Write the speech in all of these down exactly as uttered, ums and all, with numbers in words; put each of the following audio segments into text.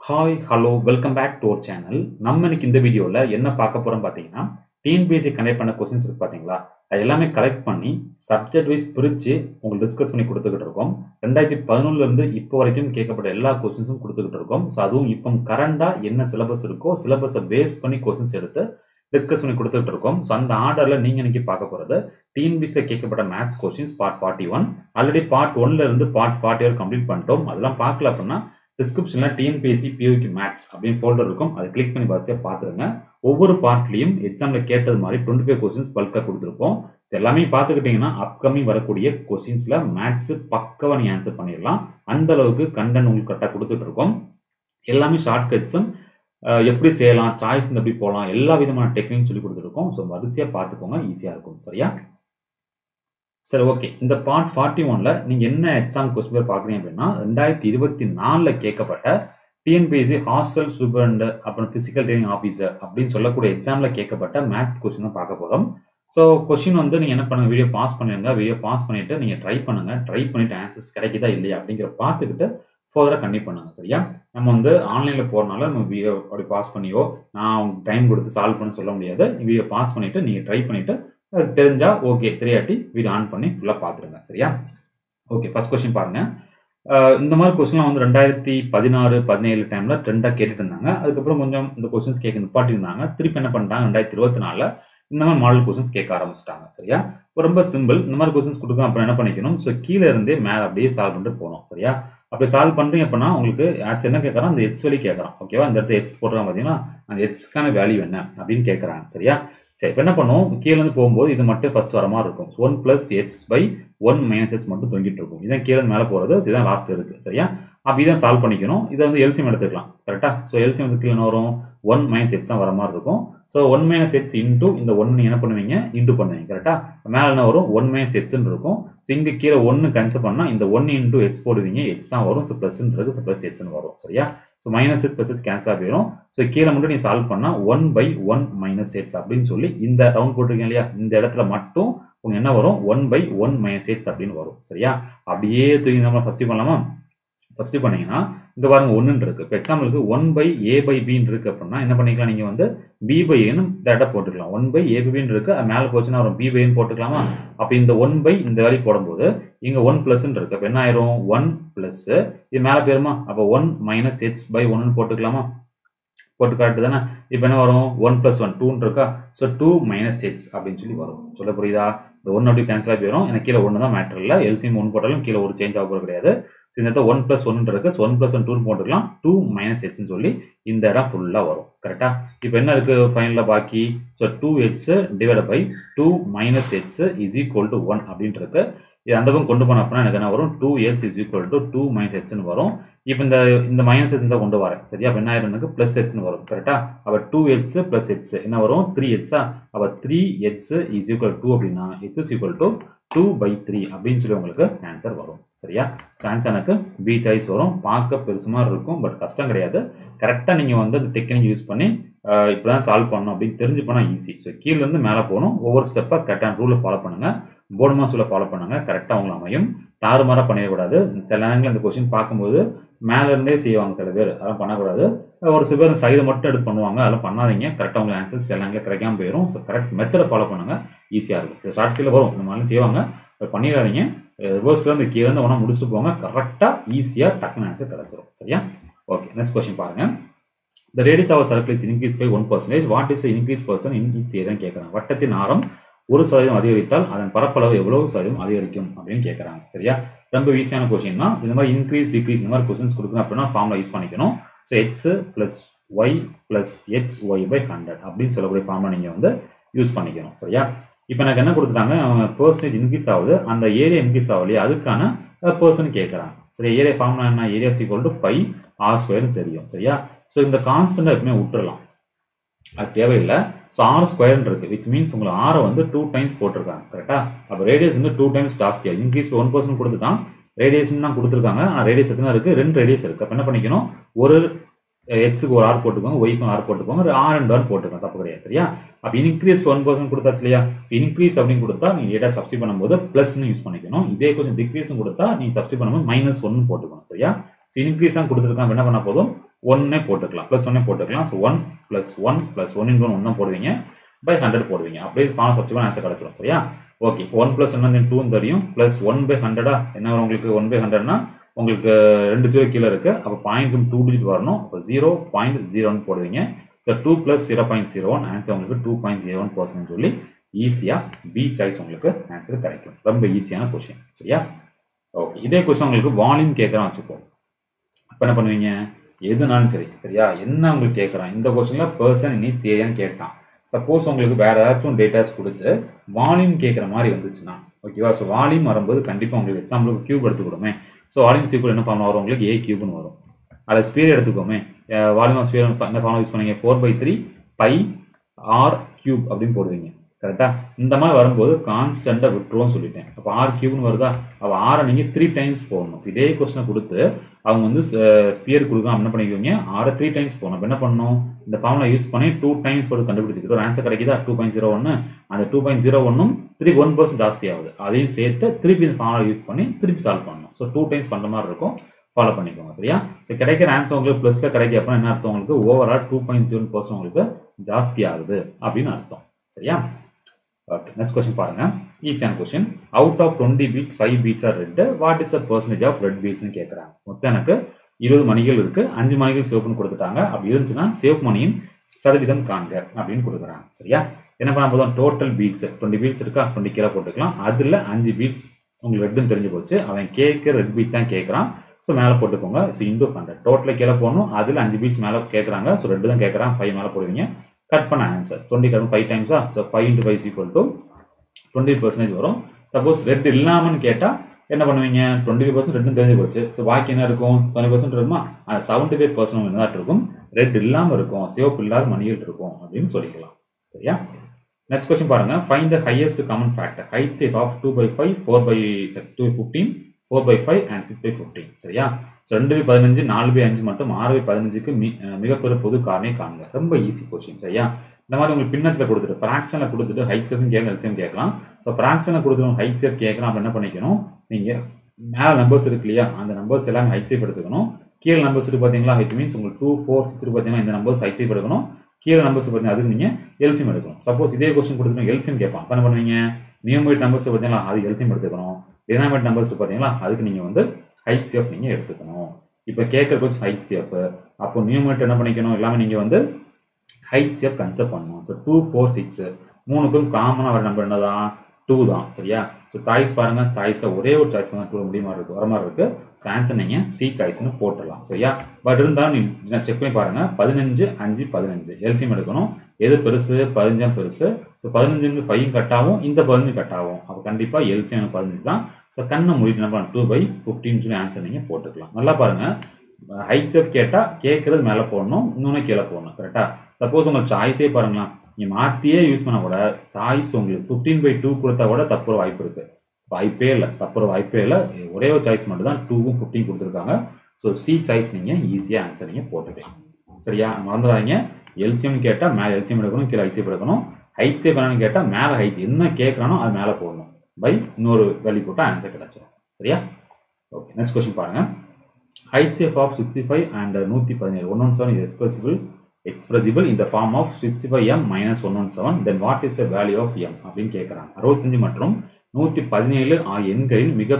Hi hello welcome back to our channel. நம்ம இன்னைக்கு இந்த வீடியோவில் என்ன பார்க்க போகிறோம் பார்த்தீங்கன்னா, டிஎன்பிஎஸ்சி கனெக்ட் பண்ண கொஸ்டின்ஸ் இருக்கு பார்த்தீங்களா, அது எல்லாமே கலெக்ட் பண்ணி சப்ஜெக்ட் வைஸ் பிரித்து உங்களுக்கு டிஸ்கஸ் பண்ணி கொடுத்துக்கிட்டு இருக்கோம். ரெண்டாயிரத்தி பதினொன்றுலேருந்து இப்போ வரைக்கும் கேட்கப்பட்ட எல்லா கொஸ்டின்ஸும் கொடுத்துக்கிட்டு இருக்கோம். ஸோ அதுவும் இப்போ கரண்டாக என்ன சிலபஸ் இருக்கோ சிலபஸை பேஸ் பண்ணி கொஸ்டின்ஸ் எடுத்து டிஸ்கஸ் பண்ணி கொடுத்துட்டு இருக்கோம். ஸோ அந்த ஆர்டரில் நீங்கள் இன்னைக்கு பார்க்க போகிறது டிஎன்பிஎஸ்சியில் கேட்கப்பட்ட maths questions part forty one already part ஒன்ல இருந்து பார்ட் ஃபார்ட்டி ஒன் கம்ப்ளீட் பண்ணிட்டோம். அதெல்லாம் பார்க்கல அப்படின்னா டிஸ்கிரிப்ஷனில் டிஎன்பிஎஸ்சி பியூக்கு மேத்ஸ் அப்படின்னு ஃபோல்டர் இருக்கும், அதை கிளிக் பண்ணி வரிசையாக பார்த்துருங்க. ஒவ்வொரு பார்ட்லையும் எக்ஸாமில் கேட்டது மாதிரி டுவெண்ட்டி ஃபைவ் கொஸ்டின்ஸ் பல்காக கொடுத்துருப்போம். எல்லாமே பார்த்துக்கிட்டிங்கன்னா அப்கமிங் வரக்கூடிய கொஸ்டின்ஸில் மேத்ஸு பக்கவாக நீங்கள் ஆன்சர் பண்ணிடலாம். அந்த அளவுக்கு கண்டென்ட் உங்களுக்கு கரெக்டாக கொடுத்துட்டு இருக்கோம். எல்லாமே ஷார்ட்கட்ஸும் எப்படி செய்யலாம், சாய்ஸ் எப்படி போகலாம், எல்லா விதமான டெக்னிக் சொல்லி கொடுத்துருக்கோம். ஸோ வரிசையாக பார்த்துக்கோங்க, ஈஸியாக இருக்கும். சரியா? சரி, ஓகே. இந்த பார்ட் ஃபார்ட்டி ஒன்ல நீங்கள் என்ன எக்ஸாம் கொஸ்டின் பேர் பார்க்குறீங்க அப்படின்னா, ரெண்டாயிரத்தி இருபத்தி நாலில் கேட்கப்பட்ட டிஎன்பிஎஸ்சி ஹாஸ்டல் சூப்பரண்ட் அப்புறம் ஃபிசிக்கல் ட்ரைனிங் ஆஃபீஸர் அப்படின்னு சொல்லக்கூடிய எக்ஸாமில் கேட்கப்பட்ட மேத்ஸ் கொஸ்டின் தான் பார்க்க போகிறோம். ஸோ கொஸ்டின் வந்து நீங்கள் என்ன பண்ணுங்கள், வீடியோ பாஸ் பண்ணிடுங்க. வீடியோ பாஸ் பண்ணிவிட்டு நீங்கள் ட்ரை பண்ணுங்கள். ட்ரை பண்ணிவிட்டு ஆன்சர்ஸ் கிடைக்குதா இல்லையா அப்படிங்கிற பார்த்துக்கிட்டு ஃபர்தராக கண்டிப்பாக பண்ணுங்கள். சரியா? நம்ம வந்து ஆன்லைனில் போகிறனால நம்ம வீடியோ அப்படி பாஸ் பண்ணியோ நான் டைம் கொடுத்து சால்வ் பண்ண சொல்ல முடியாது. வீடியோ பாஸ் பண்ணிவிட்டு நீங்கள் ட்ரை பண்ணிவிட்டு தெரிஞ்சா ஓகே, தெரியாட்டி வீடியோ ஆன் பண்ணி ஃபுல்லாக பார்த்துருங்க. சரியா? ஓகே, ஃபர்ஸ்ட் கொஸ்டின் பாருங்க. இந்த மாதிரி கொஸ்டின்லாம் வந்து ரெண்டாயிரத்தி பதினாறு பதினேழு டைம்ல ட்ரெண்டாக கேட்டுட்டு இருந்தாங்க. அதுக்கப்புறம் கொஞ்சம் இந்த கொஸ்டின்ஸ் கேட்க நிப்பாட்டி இருந்தாங்க. திருப்பி என்ன பண்ணிட்டாங்க, ரெண்டாயிரத்தி இருபத்தி நாலில் இந்த மாதிரி மாடல் கொஸ்டின்ஸ் கேட்க ஆரம்பிச்சிட்டாங்க. சரியா? ரொம்ப சிம்பிள். இந்த மாதிரி கொஸ்டின்ஸ் கொடுக்கும் அப்புறம் என்ன பண்ணிக்கணும், ஸோ கீழே இருந்தே மேலே அப்படியே சால்வ் பண்ணிட்டு போகணும். சரியா? அப்படி சால்வ் பண்ணுறீங்க அப்படின்னா உங்களுக்கு ஆக்சுவலி என்ன கேட்குறான், அந்த எக்ஸ் வழி கேட்குறான். ஓகேவா? இந்த இடத்துல எக்ஸ் போடுறாங்க பார்த்தீங்கன்னா, அந்த எக்ஸ்க்கான வேல்யூ என்ன அப்படின்னு கேட்குறாங்க. சரியா? சரி, இப்போ என்ன பண்ணுவோம், கீழேருந்து போகும்போது இது மட்டும் ஃபர்ஸ்ட் வர மாதிரி இருக்கும். One plus x by one minus x மட்டும் தொங்கிட்டு இருக்கும். இதான் கீழே மேலே போகிறது. இதுதான் லாஸ்ட் இருக்குது. சரியா? அப்படி தான் சால்வ் பண்ணிக்கணும். இதை வந்து எல்சிஎம் எடுத்துக்கலாம். கரெக்டாக? ஸோ எல்சிஎம் வந்து கீழே வரும் ஒன் மைனஸ் எக்ஸ் தான் வர மாதிரி இருக்கும். So one minus x into இந்த ஒன் நீங்கள் என்ன பண்ணுவீங்க, இன்டூ பண்ணுவீங்க. கரெக்டாக? மேலே என்ன வரும், ஒன் மைனஸ் எக்ஸ்ன்னு இருக்கும். ஸோ இங்கே கீழே ஒன்று கன்சிடர் பண்ணால் இந்த ஒன் இன்டூ எக்ஸ் போடுவீங்க, எக்ஸ் தான் வரும். ஸோ ப்ளஸ்ன்னு இருக்குது. ஸோ ப்ளஸ் எக்ஸ்ன்னு வரும். சரியா? So minus x plus x cancel போயிடும். ஸோ கீழே மட்டும் நீ சால்வ் பண்ணால் one by one minus x அப்படின்னு சொல்லி இந்த ரவுண்ட் போட்டிருக்கீங்க இல்லையா, இந்த இடத்துல மட்டும் உங்களுக்கு என்ன வரும், one by one minus x அப்படின்னு வரும். சரியா? அப்படியே தூக்கி நம்ம சப்ஸ்டிட் பண்ணலாமா? சப்ஸ்டிட் பண்ணீங்கன்னா இந்த பாருங்க ஒன்றுன்னு இருக்கு. இப்போ எக்ஸாம்பிளுக்கு ஒன் பை ஏ பை பின்னு இருக்கு அப்படின்னா என்ன பண்ணிக்கலாம், நீங்கள் வந்து பி பை ஏன்னு டேட்டா போட்டுக்கலாம். ஒன் பை ஏ பை பின்னு இருக்கு, அது மேலே போச்சுன்னா வரும் பி பைன்னு போட்டுக்கலாமா? அப்போ இந்த ஒன் பை இந்த வேல்யூ போடும்போது இங்கே ஒன் பிளஸ்ன்னு இருக்கு. அப்போ என்ன ஆயிரும், ஒன் பிளஸ் இது மேலே போயிருமா, அப்போ ஒன் மைனஸ் எக்ஸ் பை ஒன்னு போட்டுக்கலாமா? போட்டு காட்டு தானே. இப்போ என்ன வரும், ஒன் பிளஸ் ஒன் டூன்னு இருக்கா. ஸோ டூ மைனஸ் எக்ஸ் அப்படின்னு சொல்லி வரும். சொல்ல புரியுதா? இந்த ஒன்று அப்படி கேன்சல் ஆகி போயிடும். எனக்கு கீழே ஒன்று தான் மேட்டர் இல்லை. எல்சிஎம் ஒன்று போட்டாலும் கீழே ஒரு சேஞ்ச் ஆக போகிறது கிடையாது. இந்த இடத்துல ஒன் பிளஸ் ஒன்று இருக்கு. ஸோ ஒன் பிளஸ் ஒன் டூன்னு போட்டுக்கலாம். டூ மைனஸ் எக்ஸ்ன்னு சொல்லி இந்த இடம் ஃபுல்லாக வரும். கரெக்டாக? இப்போ என்ன இருக்கு ஃபைனலில் பாக்கி, so two x divide by two minus x is equal to one அப்படின்ட்டு இருக்கு. இது அந்த பக்கம் கொண்டு போன அப்படின்னா எனக்கு என்ன வரும், two x is equal to two minus எக்ஸ்ன்னு வரும். இப்போ இந்த இந்த மைனஸ் எக்ஸ் தான் கொண்டு வரேன். சரியா? அப்போ என்ன ஆயிரும், எனக்கு பிளஸ் எக்ஸ்ன்னு வரும். கரெக்டா? அப்போ டூ எக்ஸ் பிளஸ் எக்ஸ் என்ன வரும், த்ரீ எக்ஸா. அப்போ three x is equal to அப்படின்னா x is equal to two by three அப்படின்னு சொல்லி உங்களுக்கு ஆன்சர் வரும். சரியா? ஸோ ஆன்சர் எனக்கு பி சாய்ஸ் வரும். பார்க்க பெருசுமா இருக்கும், பட் கஷ்டம் கிடையாது. கரெக்டாக நீங்கள் வந்து அந்த டெக்னிக் யூஸ் பண்ணி இப்போ தான் சால்வ் பண்ணணும் அப்படின்னு தெரிஞ்சு போனால் ஈஸி. ஸோ கீழேருந்து மேலே போகணும். ஒவ்வொரு ஸ்டெப்பாக கரெக்டான ரூலை ஃபாலோ பண்ணுங்கள். போர்டு மாசூலை ஃபாலோ பண்ணுங்க. கரெக்டாக அவங்களை அமையும். தாறுமாறாக பண்ணிடக்கூடாது. சில நேரங்களில் இந்த கொஸ்டின் பார்க்கும்போது மேலே இருந்தே செய்வாங்க சில பேர், அதெல்லாம் பண்ணக்கூடாது. ஒரு சில பேர் சைடு மட்டும் எடுத்து பண்ணுவாங்க, அதெல்லாம் பண்ணாதீங்க. கரெக்டாக உங்களுக்கு ஆன்சர்ஸ் சில நேரங்களில் கிடைக்காம போயிடும். ஸோ கரெக்ட் மெத்தடை ஃபாலோ பண்ணுங்க, ஈஸியாக இருக்கும். ஷார்ட் கீழே வரும், இந்த மாதிரிலாம் செய்வாங்க, பண்ணிடாதீங்க. ரிவர்ஸ்ல இருந்து கீழே இருந்து ஒன்றா முடிச்சுட்டு போங்க. கரெக்டாக ஈஸியாக டக்குன்னு ஆன்சர் கிடைச்சிடும். சரியா? ஓகே, நெக்ஸ்ட் கொஸ்டின் பாருங்க. The radius of a circle is increased by one percentage. What is the increased percent in each area கேட்குறாங்க. வட்டத்தின் ஆரம் ஒரு சதவீதம் அதிகரித்தால் அதன் பரப்பளவு எவ்வளவு சதவீதம் அதிகரிக்கும் அப்படின்னு கேட்குறாங்க. சரியா? ரொம்ப ஈஸியான கொஸ்டின் தான். இந்த மாதிரி இன்க்ரீஸ் டிக்ரீஸ் இந்த மாதிரி கொஸ்டின்ஸ் கொடுக்கணும் அப்படின்னா ஃபார்முலா யூஸ் பண்ணிக்கணும். So x plus y plus x y by hundred அப்படின்னு சொல்லக்கூடிய ஃபார்முலா நீங்கள் வந்து யூஸ் பண்ணிக்கணும். சரியா? இப்போ எனக்கு என்ன கொடுத்துட்டாங்க, பர்சன்டேஜ் இன்க்ரீஸ் ஆகுது, அந்த ஏரியா இன்க்ரீஸ் ஆகலையே, அதுக்கான பர்சன்ட் கேட்குறாங்க. சரி, ஏரியா ஃபார்முலா என்ன, area equal to pi r ஸ்கொயர்னு தெரியும். சரியா? ஸோ இந்த கான்ஸ்டன்ட் எப்பவுமே விட்டுறலாம், அது தேவையில்லை. ஸோ ஆர் ஸ்கொயர்னு இருக்கு, விச் மீன்ஸ் உங்களுக்கு ஆரை வந்து டூ டைம்ஸ் போட்டிருக்காங்க. கரெக்டா? அப்போ ரேடியஸ் வந்து டூ டைம்ஸ் ஜாஸ்தியாக இன்க்ரீஸ் ஒன் பர்சன்ட் கொடுத்துட்டான். ரேடியேஷன் தான் கொடுத்துருக்காங்க, ஆனால் ரேடியஸ் எத்தனை இருக்குது, ரெண்டு ரேடியஸ் இருக்குது. அப்போ என்ன பண்ணிக்கணும், ஒரு எக்ஸுக்கு ஒரு ஆர் போட்டுக்கோங்க, ஒய்க்கும் ஆர் போட்டுக்கோங்க, ஒரு ஆர் அண்ட் ஆர் போட்டுக்கோங்க, தப்பு கிடையாது. சரியா? அப்போ இன்க்ரீஸ் ஒன் பர்சன்ட் கொடுத்தாச்சு இல்லையா? இன்க்ரீஸ் அப்படின்னு கொடுத்தா நீங்கள் டேட்டா சப்ஸ்டிட் பண்ணும்போது ப்ளஸ்ன்னு யூஸ் பண்ணிக்கணும். இதே கொஞ்சம் டிக்ரீஸும் கொடுத்தா நீங்கள் சப்ஸ்டிட் பண்ணும்போது மைனஸ் ஒன்னு போட்டுக்கணும். சரியா? ஸோ இன்க்ரீஸ் தான் கொடுத்துருக்காங்க, என்ன பண்ண போதும் ஒன்னே போட்டுக்கலாம், ப்ளஸ் ஒன்னே போட்டுக்கலாம். So one plus one plus one into one ஒன்று போடுவீங்க, பை ஹண்ட்ரட் போடுவீங்க. அப்படியே ஃபார்ம் சப்ஸ்டியூட் ஆன்சர் கிடச்சிடும். சரியா? ஓகே, ஒன் ப்ளஸ் ஒன் வந்து டூன்னு தெரியும், ப்ளஸ் ஒன் பை ஹண்ட்ரடா என்ன வரும் உங்களுக்கு? ஒன் பை ஹண்ட்ரட்னா உங்களுக்கு ரெண்டு ஜீரோ கீழே இருக்குது, அப்போ பாயிண்ட் டூ டிஜிட் வரணும். அப்போ ஜீரோ பாயிண்ட் ஜீரோன்னு போடுவீங்க. So two plus zero point zero one answer உங்களுக்கு two point zero one percent சொல்லி ஈஸியாக பி சாய்ஸ் உங்களுக்கு ஆன்சர் கிடைக்கும். ரொம்ப ஈஸியான கொஸ்டின். சரியா? ஓகே, இதே கொஸ்டின் உங்களுக்கு வால்யூம் கேட்குறான் வச்சுப்போம். அப்போ என்ன பண்ணுவீங்க? எதுனாலும் சரி, சரியா, என்ன உங்களுக்கு கேட்குறான் இந்த கொஸ்டினில் பர்சன் இனிட்ஸ் ஏன்னு கேட்டான். சப்போஸ் உங்களுக்கு வேறு ஏதாச்சும் டேட்டாஸ் கொடுத்து வால்யூம் கேட்குற மாதிரி வந்துச்சுன்னா ஓகேவா? ஸோ வால்யூம் வரும்போது கண்டிப்பாக உங்களுக்கு எக்ஸாம்பிளுக்கு கியூப் எடுத்துக்கிடுமே. ஸோ வால்யூம் சீக்குவல் என்ன ஃபார்ம் வரும் உங்களுக்கு? ஏ கியூப்னு வரும். அதை ஸ்பீட் எடுத்துக்கோமே, வால்யூம் ஆஃப் ஸ்பீட் என்ன ஃபார்ம் யூஸ் பண்ணீங்க? Four by three pi r cube அப்படின்னு போடுவீங்க. கரெக்டாக? இந்த மாதிரி வரும்போது கான்ஸ்டண்ட்டாக விட்டுருவோம்னு சொல்லிட்டேன். அப்போ ஆர் கியூப்னு வருதா? அப்போ ஆரை நீங்கள் த்ரீ டைம்ஸ் போடணும். இதே கொஸ்டினை கொடுத்து அவங்க வந்து ஸ்பியர் கொடுக்க என்ன பண்ணிக்குவீங்க? ஆரை த்ரீ டைம்ஸ் போகணும். அப்போ என்ன பண்ணணும்? இந்த ஃபார்முலா யூஸ் பண்ணி டூ டைம்ஸ் போட்டு கண்டுபிடிச்சிட்டு ஒரு ஆன்சர் கிடைக்குதா? டூ பாயிண்ட் ஜீரோ ஒன்று. அந்த டூ பாயிண்ட் ஜீரோ ஒன்னும் திருப்பி ஒன் பர்சன்ட் ஜாஸ்தி ஆகுது. அதையும் சேர்த்து திருப்பி இந்த ஃபார்முலா யூஸ் பண்ணி திருப்பி சால்வ் பண்ணணும். ஸோ டூ டைம்ஸ் பண்ணுற மாதிரி இருக்கும். ஃபாலோ பண்ணிக்கோங்க. சரியா? ஸோ கிடைக்கிற ஆன்சர் உங்களுக்கு ப்ளஸில் கிடைக்க அப்போ என்ன அர்த்தம்? உங்களுக்கு overall two point zero percent உங்களுக்கு ஜாஸ்தி ஆகுது அப்படின்னு அர்த்தம். சரியா? ஓகே, நெக்ஸ்ட் கொஸ்டின் பாருங்க. ஈஸியான question. Out of twenty beads five beads are red, what is the percentage of red பீட்ஸ்னு கேட்குறாங்க. மொத்தம் எனக்கு இருபது மணிகள் இருக்கு, அஞ்சு மணிகள் சிவப்புன்னு கொடுத்துட்டாங்க. அப்படி இருந்துச்சுன்னா சிவப்பு மணியின் சதவீதம் காண்க அப்படின்னு கொடுக்குறாங்க. சரியா? என்ன பண்ண போதும்? டோட்டல் பீட்ஸ் டுவெண்ட்டி பீட்ஸ் இருக்கா, டுவெண்ட்டி கீழே போட்டுக்கலாம். அதில் அஞ்சு பீட்ஸ் உங்களுக்கு ரெட்டுன்னு தெரிஞ்சு போச்சு. அவன் கேட்க ரெட் பீட்ஸ் தான் கேட்குறான். ஸோ மேலே போட்டுக்கோங்க. ஸோ இன்டூ ஹண்ட்ரட் டோட்டலில் கீழே போடணும். அதில் அஞ்சு பீட்ஸ் மேலே கேட்குறாங்க. ஸோ ரெட்டு தான் கேட்குறான், ஃபைவ் மேலே போடுவீங்க. கட் பண்ண ஆன்சர் டுவெண்ட்டி கட் ஃபைவ் டைம்ஸா? So five into five equal to twenty percentage வரும். சப்போஸ் ரெட் இல்லாமன்னு கேட்டால் என்ன பண்ணுவீங்க? டுவெண்ட்டி பர்சன்ட் ரெட்டும் தெரிஞ்சு போச்சு. ஸோ பாக்கி என்ன இருக்கும்? செவன்டி பர்சன்ட் இருக்குமா? அது செவன்டி ஃபைவ் பர்சன்ட் என்ன இருக்கும்? ரெட் இல்லாமல் இருக்கும், சிவப்பு இல்லாத மணிகள் இருக்கும் அப்படின்னு சொல்லிக்கலாம். சரியா? நெக்ஸ்ட் கொஸ்டின் பாருங்க. Find the highest common factor height of two by five four by two fifteen four by five and six by fifteen. சரியா? ஸோ ரெண்டு பை பதினஞ்சு நாலு பை அஞ்சு மட்டும் ஆறு பை பதினஞ்சுக்கு மி மிகப்பெரிய பொது காரணே காணுங்க. ரொம்ப ஈஸி கொஸ்டின். சரியா? இந்த மாதிரி உங்களுக்கு பின்னத்தில் கொடுத்துட்டு ஃப்ராக்ஷனில் கொடுத்துட்டு ஹைட் சேஃப்னு கேட்க எல்சியம் கேட்கலாம். ஸோ ஃப்ராக்ஷனில் கொடுத்துட்டு ஹைட் சேஃப் கேட்கலாம். அப்போ என்ன பண்ணிக்கணும்? நீங்கள் மேலே நம்பர்ஸ் இருக்கு இல்லையா, அந்த நம்பர்ஸ் எல்லாமே ஹைட் சேஃப் எடுத்துக்கணும். கீழே நம்பர்ஸ் இருக்கு பார்த்தீங்களா, ஹைட் மீன்ஸ் உங்களுக்கு டூ ஃபோர் சிக்ஸ் பார்த்தீங்கன்னா இந்த நம்பர்ஸ் ஹைட் சேஃப் எடுக்கணும். கீழே நம்பர்ஸ் பார்த்தீங்கன்னா அதுக்கு நீங்கள் எல்சியம் எடுக்கணும். சப்போஸ் இதே கொஸ்டின் கொடுத்துட்டு எல்சியம் கேட்பான். அப்போ என்ன பண்ணுவீங்க? நியூமரேட் நம்பர்ஸ் பார்த்தீங்களா, அது எல்சியம் எடுத்துக்கணும். டினாமினேட் நம்பர்ஸ் பார்த்தீங்களா, அதுக்கு நீங்கள் வந்து ஹைட் சேஃப் நீங்கள் எடுத்துக்கணும். இப்போ கேட்குற கொஸ்டின் ஹைட் சேஃப். அப்போ நியூமரேட் என்ன பண்ணிக்கணும்? எல்லாமே நீங்கள் வந்து ஹைட் சேஃப் கன்செப்ட் பண்ணணும். ஸோ டூ ஃபோர் சிக்ஸ் மூணுக்கும் காமனாக வர நம்பர் என்னதான்? டூ தான். சரியா? ஸோ சாய்ஸ் பாருங்கள். சாய்ஸில் ஒரே ஒரு சாய்ஸ் பண்ணால் டூ முடியுமா இருக்குது, வர மாதிரி இருக்குது. ஸோ ஆன்சர் நீங்கள் சி சாய்ஸ்னு போட்டுடலாம். சரியா? பட் இருந்தாலும் நீங்கள் செக் பண்ணி பாருங்கள். பதினஞ்சு அஞ்சு பதினஞ்சு எல்சியம் எடுக்கணும். எது பெருசு? பதினஞ்சாம் பெருசு. ஸோ பதினஞ்சுக்கு ஃபைவ் கட் ஆகும், இந்த பதினஞ்சு கட் ஆகும். அப்போ கண்டிப்பாக எல்சியம் பதினஞ்சு தான். ஸோ கண்ணை மூடிட்டு என்ன பண்ணலாம்? டூ பை ஃபிஃப்டின்னு சொல்லி ஆன்சர் நீங்கள் போட்டுக்கலாம். நல்லா பாருங்கள். ஹைட் சேஃப் கேட்டால் கேட்குறது மேலே போடணும், இன்னொன்று கீழே போடணும். கரெக்டாக? சப்போஸ் உங்களுக்கு சாய்ஸே பாருங்களா, நீங்கள் மாற்றியே யூஸ் பண்ண கூட சாய்ஸ் உங்களுக்கு ஃபிஃப்டீன் பை டூ கொடுத்தா கூட தப்புற வாய்ப்பு இருக்குது. வாய்ப்பே இல்லை, தப்புற வாய்ப்பே இல்லை. ஒரே ஒரு சாய்ஸ் மட்டும் தான் டூவும் ஃபிஃப்டீன் கொடுத்துருக்காங்க. ஸோ சி சாய்ஸ் நீங்கள் ஈஸியாக ஆன்சர் நீங்கள் போட்டுக்கலாம். சரியா? மறந்துடாதீங்க. எல்சியம் கேட்டால் மேலே எல்சியம் எடுக்கணும், கீழே ஹைட் சேஃப் எடுக்கணும். ஹைட் சேஃப் என்னன்னு கேட்டால் மேலே ஹைட் என்ன கேட்குறானோ அது மேலே போடணும். பை இன்னொரு வேல்யூ போட்டால் ஆன்சர் கிடச்சிடும். சரியா? ஓகே, நெக்ஸ்ட் கொஸ்டின் பாருங்கள். Height safe of sixty five and நூற்றி பதினேழு one one seven is expressible expressible in the form of sixty-five m minus one hundred seventeen, then what is the value of m அப்படின்னு கேட்குறாங்க. அறுபத்தஞ்சு மற்றும் நூற்றி பதினேழு ஆகிய எண்களில் மிக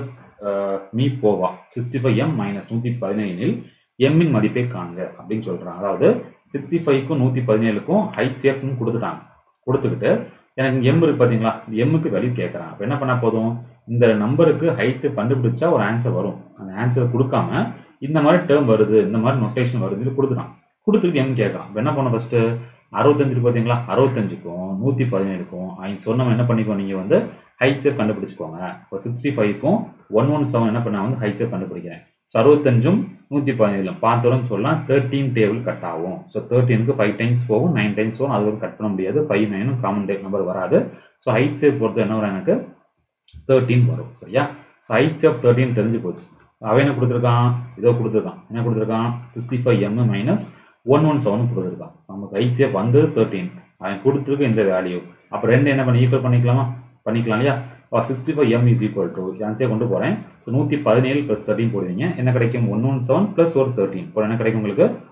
மீ போவா சிக்ஸ்டி ஃபைவ் எம் மைனஸ் நூற்றி பதினேழில் எம்மின் மதிப்பை காண்க அப்படின்னு சொல்கிறாங்க. அதாவது சிக்ஸ்டி ஃபைவ்க்கும் நூற்றி பதினேழுக்கும் ஹைட் சேஃப்னு கொடுத்துட்டாங்க. கொடுத்துக்கிட்டு எனக்கு எம் இருக்கு பார்த்தீங்களா, எம்முக்கு வேல்யூ கேட்குறாங்க. அப்போ என்ன பண்ணால் போதும்? இந்த நம்பருக்கு ஹைட் சேஃப் கண்டுபிடிச்சா ஒரு ஆன்சர் வரும். அந்த ஆன்சர் கொடுக்காம இந்த மாதிரி டேர்ம் வருது, இந்த மாதிரி நொட்டேஷன் வருதுன்னு கொடுத்துட்டான். கொடுத்துட்டு எம் கேட்கலாம். இப்போ என்ன பண்ண ஃபஸ்ட்டு அறுபத்தஞ்சு பார்த்தீங்களா, அறுபத்தஞ்சுக்கும் நூற்றி பதினேழுக்கும் அவங்க சொன்னவங்க என்ன பண்ணிக்கோ, நீங்கள் வந்து ஹைட் சேஃப் கண்டுபிடிச்சிக்கோங்க. இப்போ சிக்ஸ்டி ஃபைவ்க்கும் ஒன் ஒன் செவன் என்ன பண்ண வந்து ஹைட் சேஃப் கண்டுபிடிக்கிறேன். ஸோ அறுபத்தஞ்சும் நூற்றி பதினேழு பார்த்தோம்னு சொல்லலாம். தேர்ட்டீன் டேபிள் கட் ஆகும். ஸோ தேர்ட்டீனுக்கு ஃபைவ் டைம்ஸ் போகும், நைன் டைம்ஸ் போகும். அது கட் பண்ண முடியாது. ஃபைவ் நைனும் காமன் டேப் நம்பர் வராது. ஸோ ஹைட் சேஃப் பொறுத்து என்ன வரும்? எனக்கு தேர்ட்டீன் வரும். சரியா? ஸோ ஹைட் சேஃப் தேர்ட்டின் தெரிஞ்சு போச்சு. அவன் என்ன கொடுத்துருக்கான்? இதோ கொடுத்துருக்கான். என்ன கொடுத்துருக்கான்? Sixty five m minus one one seven கொடுத்துருக்கான். நமக்கு ஹைட் சேஃப் வந்து தேர்ட்டீன், அவன் கொடுத்துருக்கு இந்த வேல்யூ. அப்போ ரெண்டு என்ன பண்ணி ஈக்குவல் பண்ணிக்கலாமா? பண்ணிக்கலாம் இல்லையா? Sixty five m is equal to ஆன்சரே கொண்டு போகிறேன். ஸோ நூற்றி பதினேழு ப்ளஸ் தேர்ட்டின் போடுவீங்க. என்ன கிடைக்கும்? ஒன் ஒன் செவன் ப்ளஸ் ஒரு தேர்ட்டின் இப்போ என்ன கிடைக்கும் உங்களுக்கு?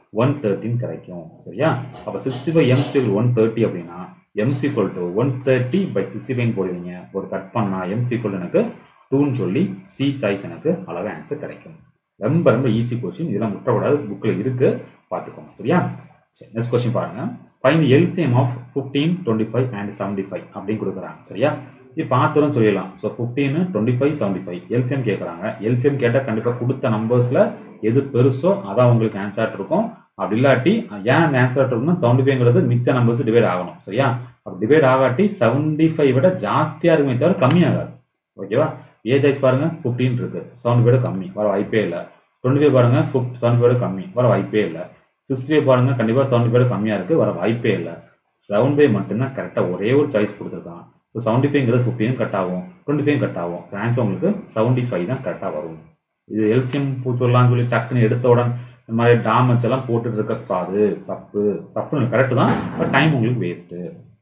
ஒன் தேர்ட்டின்னு கிடைக்கும். சரியா? அப்போ sixty five m equal one thirty அப்படின்னா m's equal to one thirty by sixty five போடுவீங்க. ஒரு கட் பண்ணால் எம்ஸ் ஈக்குவல் எனக்கு டூன்னு சொல்லி சி சாய்ஸ் எனக்கு அழகாக ஆன்சர் கிடைக்கும். ரொம்ப ரொம்ப ஈஸி கொஸ்டின். இதெல்லாம் முட்டக்கூடாது, புக்கில் இருக்குது, பார்த்துக்கோங்க. சரியா? சரி, நெக்ஸ்ட் கொஸ்டின் பாருங்கள். Find the LCM of fifteen twenty five and seventy five அப்படின்னு கொடுக்குறாங்க. சரியா? இது பார்த்துரும் சொல்லிடலாம். So fifteen twenty five seventy five LCM கேட்குறாங்க. எல்சிஎம் கேட்டால் கண்டிப்பாக கொடுத்த நம்பர்ஸில் எது பெருசோ அதான் உங்களுக்கு ஆன்சர் இருக்கும். அப்படி இல்லாட்டி ஏன் அந்த ஆன்சர் இருக்குன்னா செவன்ட்டி ஃபைவ்ங்கிறது மிச்ச நம்பர்ஸ் டிவைட் ஆகணும். சரியா? அப்படி டிவைட் ஆகாட்டி செவன்ட்டி ஃபைவ் விட ஜாஸ்தியாக இருக்குமே தவிர கம்மியாகாது. ஓகேவா? ஏ சாய்ஸ் பாருங்கள் ஃபிஃப்டீன் இருக்குது, செவன்ட்டி ஃபைவ் கம்மி, வர வாய்ப்பே இல்லை. டுவெண்ட்டி ஃபைவ் பாருங்கள் ஃபிஃப்ட் செவன்ட்டி ஃபைவ் கம்மி, வர வாய்ப்பே இல்லை. சிக்ஸ்டி ஃபைவ் பாருங்கள் கண்டிப்பாக செவன்ட்டி ஃபைவ் கம்மியாக இருக்குது, வர வாய்ப்பே இல்லை. செவன் ஃபைவ் மட்டும்தான் கரெக்டாக ஒரே ஒரு சாய்ஸ் கொடுத்துருக்கான். ஸோ செவன்ட்டி ஃபைவ்ங்கிறது ஃபிஃப்டீன் கட் ஆகும், டுவெண்ட்டி ஃபைவ் கட் ஆகும். ஆன்சர் உங்களுக்கு செவன்ட்டி ஃபைவ் தான் கரெக்டாக வரும். இது எல்சிஎம் பூச்சொல்லான்னு சொல்லி டக்குன்னு எடுத்த உடனே இந்த மாதிரி டாமத்தெல்லாம் போட்டுட்டு இருக்கக்கூடாது. தப்பு தப்புன்னு கரெக்டு தான், பட் டைம் உங்களுக்கு வேஸ்ட்டு.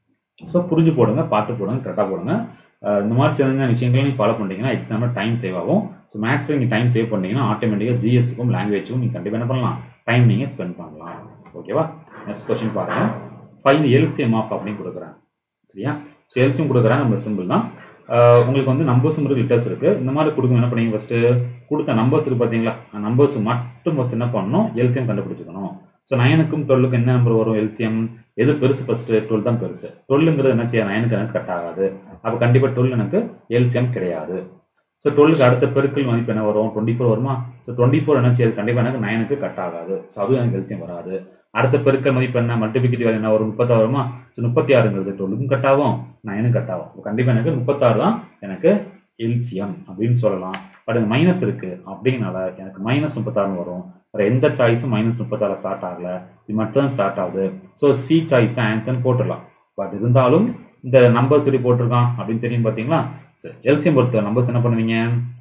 ஸோ புரிஞ்சு போடுங்க, பார்த்து போடுங்க, கரெக்டாக போடுங்க. இந்த மாதிரி சின்ன விஷயங்களை நீங்கள் ஃபாலோ பண்ணிட்டீங்கன்னா எக்ஸாமில் டைம் சேவ் ஆகும். ஸோ மேக்ஸில் நீங்கள் டைம் சேவ் பண்ணிட்டீங்கன்னா ஆட்டோமேட்டிக்காக ஜிஎஸ்க்கும் லாங்குவேஜுக்கும் நீங்கள் கண்டிப்பாக என்ன பண்ணலாம், டைம் நீங்கள் ஸ்பெண்ட் பண்ணலாம். ஓகேவா? நெக்ஸ்ட் கொஸ்டின் பாருங்கள். ஃபைண்ட் எல்சிஎம் ஆஃப் அப்படின்னு கொடுக்குறாங்க. சரியா? ஸோ எல்சிஎம் கொடுக்குறாங்க, நம்ம சிம்பிள் தான். உங்களுக்கு வந்து நம்பர்ஸும் இருக்குது, லிட்டர்ஸ் இருக்குது. இந்த மாதிரி கொடுக்கும் என்ன பண்ணீங்க, ஃபஸ்ட்டு கொடுத்த நம்பர்ஸ் இருக்குது பார்த்தீங்களா, நம்பர்ஸ் மட்டும் ஃபஸ்ட் என்ன பண்ணணும், எல்சிஎம் கண்டுபிடிச்சிக்கணும். ஸோ நைனுக்கும் டுவெல்லுக்கும் என்ன நம்பர் வரும் எல்சிஎம், எது பெருசு ஃபஸ்ட்டு, டுவெல் தான் பெருசு. டுவெல்லுங்கிறது என்ன செய்ய, நைனுக்கு எனக்கு கட் ஆகாது. அப்போ கண்டிப்பாக டுவெல் எனக்கு எல்சிஎம் கிடையாது. ஸோ டுவெல்லுக்கு அடுத்த பெருக்கல் மதிப்பு என்ன வரும், டுவெண்ட்டி ஃபோர் வருமா. ஸோ டுவெண்ட்டி ஃபோர் என்ன செய்யாது, கண்டிப்பாக எனக்கு நைனுக்கு கட் ஆகாது. ஸோ அதுவும் எனக்கு எல்சிஎம் வராது. அடுத்த பெருக்கல் மதிப்பு என்ன, மல்டிபிலிகேட்டிவ் வேல்யூ என்ன வரும், முப்பத்தாறு வருமா. ஸோ முப்பத்தி ஆறுங்கிறது டுவெல்லுக்கும் கட் ஆகும், நைனுக்கும் கட் ஆகும். கண்டிப்பாக எனக்கு முப்பத்தாறு தான் எனக்கு எல்சிஎம் அப்படின்னு சொல்லலாம். பட் எனக்கு மைனஸ் இருக்குது அப்படிங்கனால எனக்கு மைனஸ் முப்பத்தாறுன்னு வரும். வேறு எந்த சாய்ஸும் மைனஸ் முப்பத்தாறு ஸ்டார்ட் ஆகலை, இது மட்டும் ஸ்டார்ட் ஆகுது. ஸோ சி சாய்ஸ் தான் ஆன்சர்னு போட்டுடலாம். பட் இருந்தாலும் இந்த நம்பர்ஸ் எப்படி போட்டிருக்கான் அப்படின்னு தெரியும் பார்த்தீங்களா. சரி, எல்சிஎம் பொறுத்த நம்பர்ஸ் என்ன பண்ணுவீங்க,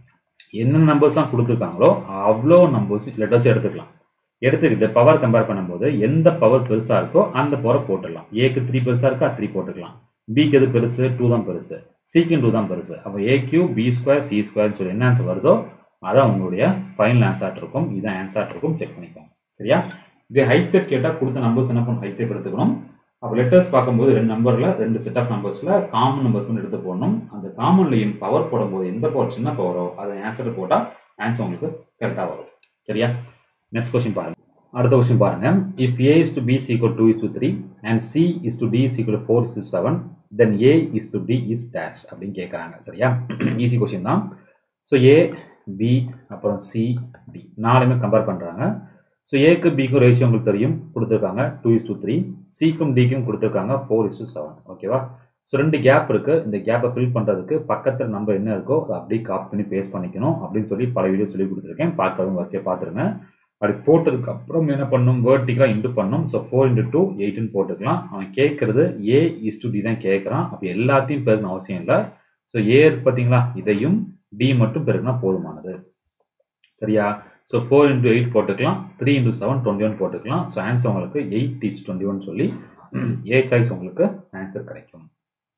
என்ன நம்பர்ஸ்லாம் கொடுத்துருக்காங்களோ அவ்வளோ நம்பர்ஸ் லெட்டர்ஸ் எடுத்துக்கலாம். எடுத்துக்கிட்டு பவர் கம்பேர் பண்ணும்போது எந்த பவர் பெருசாக இருக்கோ அந்த பவரை போட்டுடலாம். ஏக்கு த்ரீ பெருசாக இருக்கா, த்ரீ போட்டுக்கலாம். பிக்கு எது பெருசு, டூ தான் பெருசு. சிக்கு டூ தான் பெருசு. அப்போ a q b square c ஸ்கொயர்னு சொல்லி என்ன ஆன்சர் வருதோ அதான் உங்களுடைய ஃபைனல் ஆன்சர் இருக்கும். இதான் ஆன்சர் இருக்கும், செக் பண்ணிக்கோங்க. சரியா? இது ஹைட் செட் கேட்டால் கொடுத்த நம்பர்ஸ் என்ன பண்ணணும், ஹைட் செட் எடுத்துக்கணும். அப்போ லெட்டர்ஸ் பார்க்கும்போது ரெண்டு நம்பரில் ரெண்டு செட் ஆஃப் நம்பர்ஸில் காமன் நம்பர்ஸ் மட்டும் எடுத்து போடணும். அந்த காமன்லையும் பவர் போடும்போது எந்த பவர் சின்ன பவரோ அதை ஆன்சர் போட்டால் ஆன்சர் உங்களுக்கு கரெக்டாக வரும். சரியா? நெக்ஸ்ட் கொஸ்டின் பாருங்க. அடுத்த கொஸ்டின் பாருங்க. If a is to b is equal two is to three and c is to d is equal four is to seven then a is to d is dash அப்படின்னு கேட்குறாங்க. சரியா? Easy question தான். So a b அப்புறம் c d நாலுமே compare பண்ணுறாங்க. So ஏக்கு பிக்கும் ratio உங்களுக்கு தெரியும், கொடுத்துருக்காங்க டூ இஸ் டூ த்ரீ. சிக்கும் டிக்கும் கொடுத்துருக்காங்க ஃபோர் இஸ் டூ செவன். ஓகேவா? ஸோ ரெண்டு கேப் இருக்குது. இந்த கேப்பை ஃபில் பண்ணுறதுக்கு பக்கத்தில் நம்பர் என்ன இருக்கோ அதை அப்படியே காப்பி பண்ணி பேஸ்ட் பண்ணிக்கணும் அப்படின்னு சொல்லி பல வீடியோ சொல்லி கொடுத்துருக்கேன். பார்க்கறவங்க வரிசையாக பார்த்துருங்க. அப்படி போட்டதுக்கு அப்புறம் என்ன பண்ணணும், வேர்ட்டிக்கலாக இன்ட்டு பண்ணணும். ஸோ ஃபோர் இன்ட்டு டூ எயிட்டுன்னு போட்டுக்கலாம். அவன் கேட்குறது ஏ இஸ் டு டி தான் கேட்குறான். அப்போ எல்லாத்தையும் பெருக்கணும் அவசியம் இல்லை. ஸோ ஏ பார்த்தீங்களா, இதையும் டி மட்டும் பெருக்கினா போதுமானது. சரியா? ஸோ ஃபோர் இன்ட்டு எயிட் போட்டுக்கலாம், three into seven twenty one போட்டுக்கலாம். ஸோ ஆன்சர் உங்களுக்கு எயிட் இஸ் டுவெண்ட்டி ஒன் சொல்லி ஏ சாய்ஸ் உங்களுக்கு ஆன்சர் கிடைக்கும்.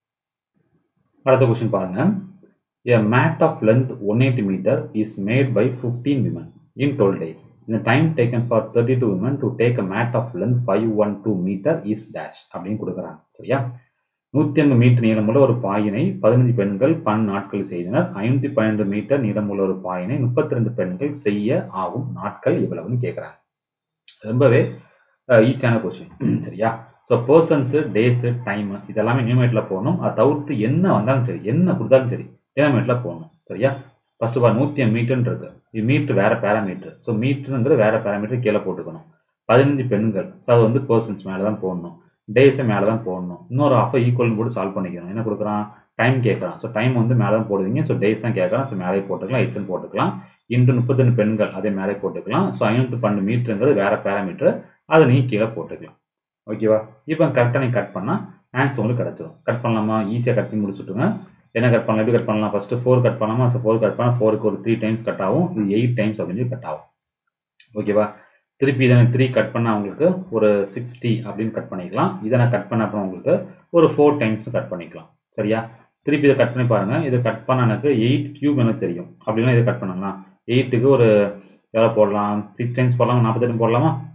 அடுத்த கொஸ்டின் பாருங்க. A mat of length one hundred eighty meter is made by fifteen women in twelve days. The time taken for thirty-two women to take a mat of length five hundred twelve meter is dash அப்படின்னு கொடுக்குறாங்க. சரியா? நூற்றி ஐம்பது metre நீளமுள்ள ஒரு பாயினை பதினஞ்சு பெண்கள் பன் நாட்கள் செய்தனர். ஐநூற்றி பன்னெண்டு மீட்டர் நீளமுள்ள ஒரு பாயினை முப்பத்தி ரெண்டு பெண்கள் செய்ய ஆகும் நாட்கள் எவ்வளவுன்னு கேட்குறாங்க. ரொம்பவே ஈஸியான கொஸ்டின். சரியா? ஸோ பர்சன்ஸு, டேஸு, டைமு இதெல்லாமே நியூமரேட்டரில் போகணும். அதை தவிர்த்து என்ன வந்தாலும் சரி, என்ன கொடுத்தாலும் சரி டினாமினேட்டரில் போகணும். சரியா? ஃபஸ்ட்டு பாரு நூற்றி ஐம்பது மீட்டர்ன்றது, இது மீட்ரு வேறு பேராமீட்ரு. ஸோ மீட்டருங்கிறது வேறு பேராமீட்டர் கீழே போட்டுக்கணும். பதினஞ்சு பெண்கள், ஸோ அது வந்து பர்சன்ஸ் மேலே தான் போடணும். டேஸை மேலே தான் போடணும். இன்னொரு ஆஃபை ஈக்குவல்னு போட்டு சால்வ் பண்ணிக்கணும். என்ன கொடுக்குறான், டைம் கேட்குறான். ஸோ டைம் வந்து மேலே தான் போடுவீங்க. ஸோ டேஸ் தான் கேட்குறான். ஸோ மேலே போட்டுக்கலாம், எக்ஸ்ன்னு போட்டுக்கலாம். இன்ட்டு முப்பத்தி ரெண்டு பெண்கள் அதே மேலே போட்டுக்கலாம். ஸோ ஐநூற்றி பன்னெண்டு மீட்டருங்கிறது வேறு பேராமீட்டர், அதை நீங்கள் கீழே போட்டுக்கலாம். ஓகேவா? இப்போ கரெக்டாக நீங்கள் கட் பண்ணால் ஆன்சர் உங்களுக்கு கிடச்சிடும். கட் பண்ணலாமா? ஈஸியாக கட் பண்ணி முடிச்சுட்டுங்க. என்ன கட் பண்ணலாம், எப்படி கட் பண்ணலாம், ஃபஸ்ட்டு ஃபோர் கட் பண்ணலாமா? ஸோ ஃபோர் கட் பண்ணால் ஃபோருக்கு ஒரு த்ரீ டைம்ஸ் கட் ஆகும். இது எயிட் டைம்ஸ் அப்படின்னு சொல்லி கட் ஆகும். ஓகேவா? திருப்பி இதை த்ரீ கட் பண்ணால் உங்களுக்கு ஒரு சிக்ஸ்டி அப்படின்னு கட் பண்ணிக்கலாம். இதை நான் கட் பண்ண அப்புறம் உங்களுக்கு ஒரு ஃபோர் டைம்ஸ் கட் பண்ணிக்கலாம். சரியா? திருப்பி இதை கட் பண்ணி பாருங்கள். இதை கட் பண்ண எனக்கு எயிட் கியூப் எனக்கு தெரியும். அப்படின்னா இதை கட் பண்ணலாம். எயிட்டுக்கு ஒரு எவ்வளோ போடலாம், சிக்ஸ் டைம்ஸ் போடலாம், நாற்பத்தெட்டு போடலாமா?